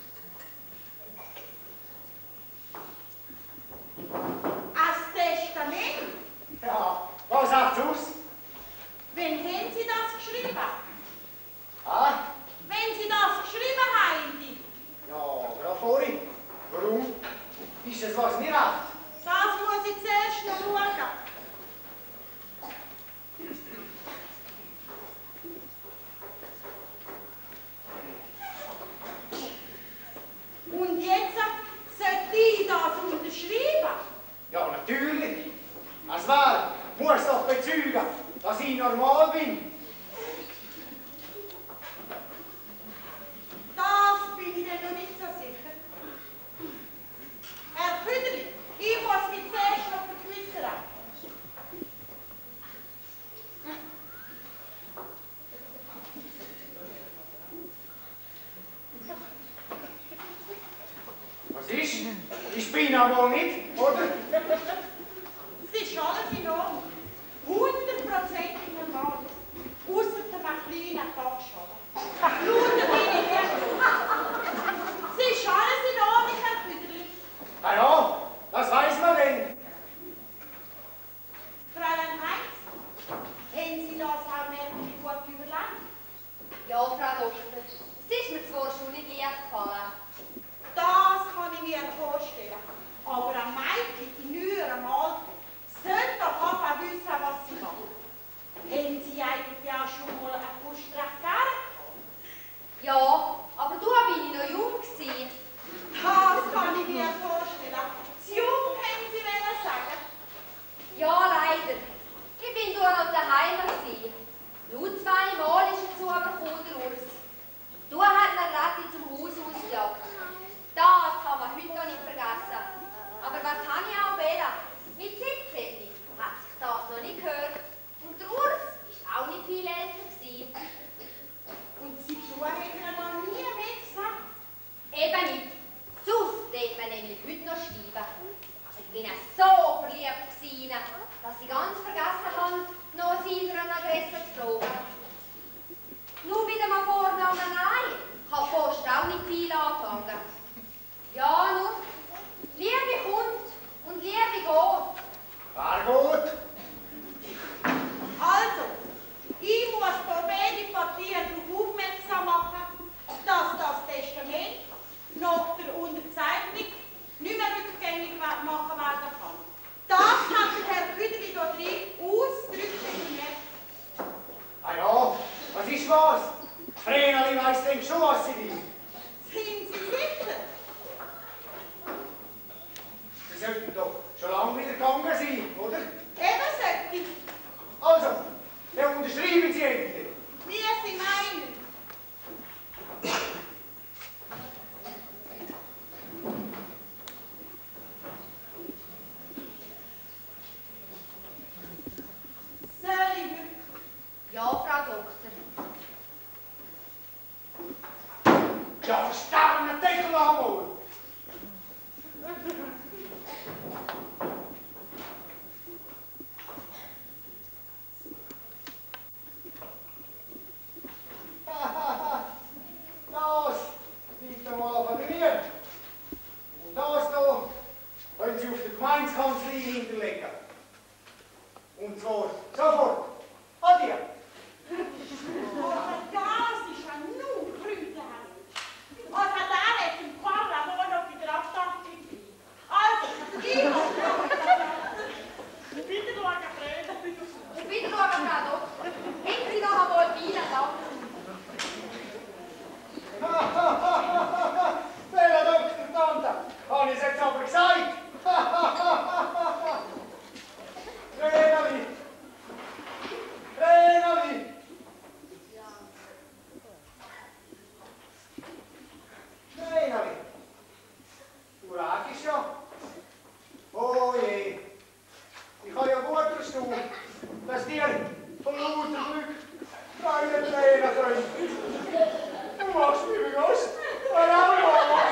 Ein Testament? Ja, was sagt's aus? Wann haben Sie das geschrieben? Ah? Wenn Sie das geschrieben haben? Ja, gerade vorhin. Warum? Ist das was nicht recht? Das muss ich zuerst noch schauen. Und jetzt sollte ich das unterschreiben? Ja, natürlich. Als wer muss doch bezeugen, dass ich normal bin. Das bin ich dann noch nicht so sicher. Herr Küderli, ich muss mich zuerst noch vergewissern. Was ist? Ich bin ja wohl nicht, oder? Es ist alles in Ordnung. Hundertprozentig normal. Ausser einem kleinen Backschaden. Lauter bin ich nicht. Es ist alles in Ordnung, Herr Küderli. Na ja, das weiß man denn. Fräulein Heinz, haben Sie das auch wirklich gut überlegt? Ja, Frau Doktor, es ist mir zwar schon nicht leicht gefallen. Das kann ich mir vorstellen. Aber ein Mädchen in Ihrem Alter sollte doch auch wissen, was sie macht. Haben Sie eigentlich auch schon mal einen Kussstreich gegeben? Ja, aber du bin ich noch jung gewesen. Das kann ich mir vorstellen. Zu jung haben Sie wollen sagen. Ja, leider. Ich bin da noch daheim gewesen. Nur zweimal ist er zu übergekommen, der Urs. Du hat ihn gerade zum Haus ausgejagt. Das kann man heute noch nicht vergessen. Aber was habe ich auch wählen? Mit siebzehn hat sich das noch nicht gehört. Und der Urs war auch nicht viel älter gewesen. Und Sie Schuhe haben Sie noch nie mehr gesagt? Eben nicht. Sonst tät man nämlich heute noch schreiben. Ich bin ja so verliebt gewesen, dass ich ganz vergessen habe, noch seiner Adresse zu fragen. Nur wieder mal Vornamen ein, kann die Post auch nicht viel anfangen. Ja, nur, Liebe kommt und Liebe geht. War gut. Also, ich muss hier beide Partien darauf aufmerksam machen, dass das Testament nach der Unterzeichnung nicht mehr rückgängig machen werden kann. Das hat der Herr Küderli hier drin ausdrücklich gemerkt. Ah ja, was ist was? Vreneli weiss denn schon, was sie will. Sind Sie sicher? Sie sollten doch schon lange wieder gegangen sein, oder? Eben sollte ich. Also, dann unterschreiben Sie endlich. Wie Sie meinen. Soll ich wirklich? Ja, Frau Doktor. Ja, verstanden, Deckel einmal. Das liegt einmal von mir. Und das hier können Sie auf der Gemeindekanzlei hinterlegen. Und zwar sofort. Adieu. Aber das ist ja nur Brüder. Was hat nicht lernen können. Du machst mich überrascht. Und auch noch.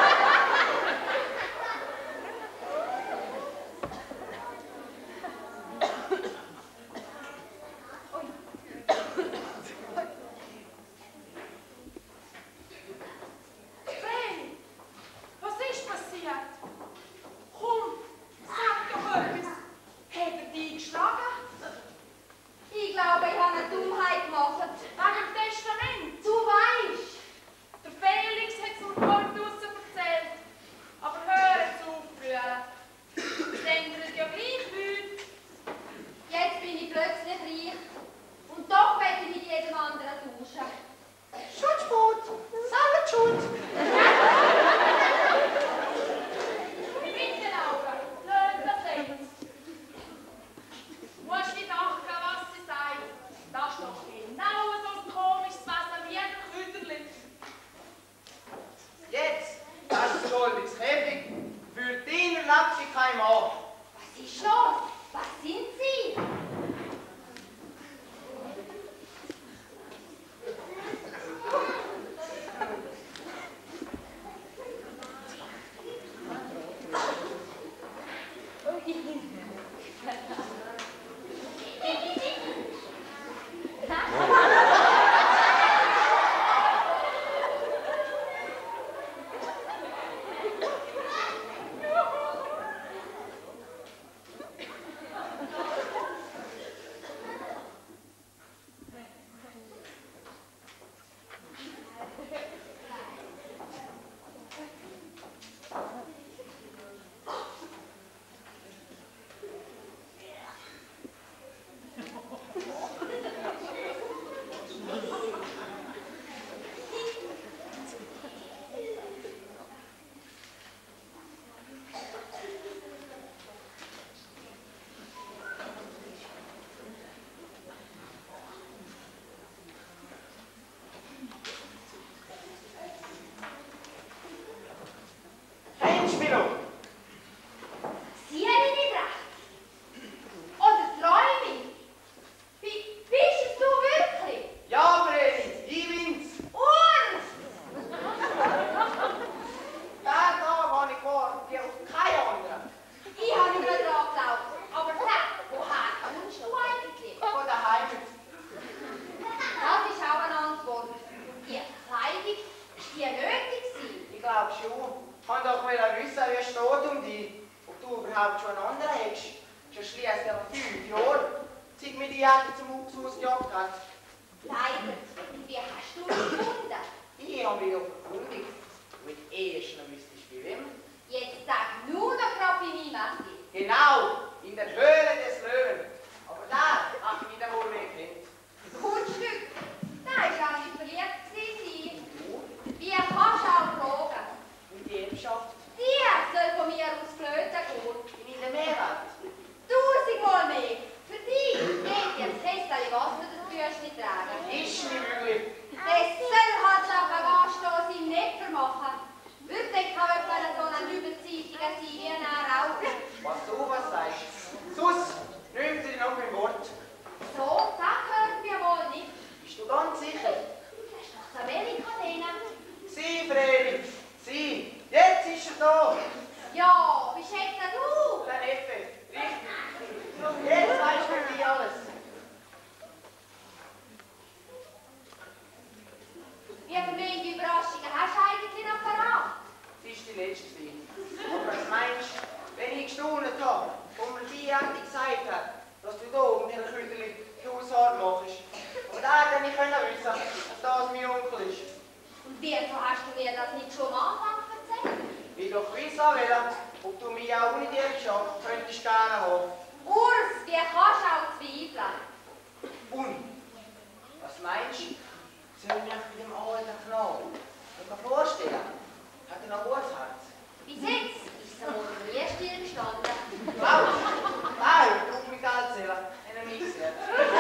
Ich glaube, ich habe eine Dummheit gemacht. Wegen dem Testament. Du weißt. Der Felix hat es mir vorhin draussen erzählt. Aber hör jetzt auf, Brüder. Es ändert ja gleich nichts. Jetzt bin ich plötzlich reich. Und doch werde ich mit jedem anderen tauschen. Schutzboot, selber schuld. Bitte, Laura, löse das jetzt. Du musst nicht achten, was sie sagt. Das ist doch genau so ein komisches Wasser wie ein Küderli. Jetzt hast du stolz Käfig für deine Lapsigkeit Mann. Was ist los? Was sind Sie? Wow, wow, du mich erzählen. Eine Mixer.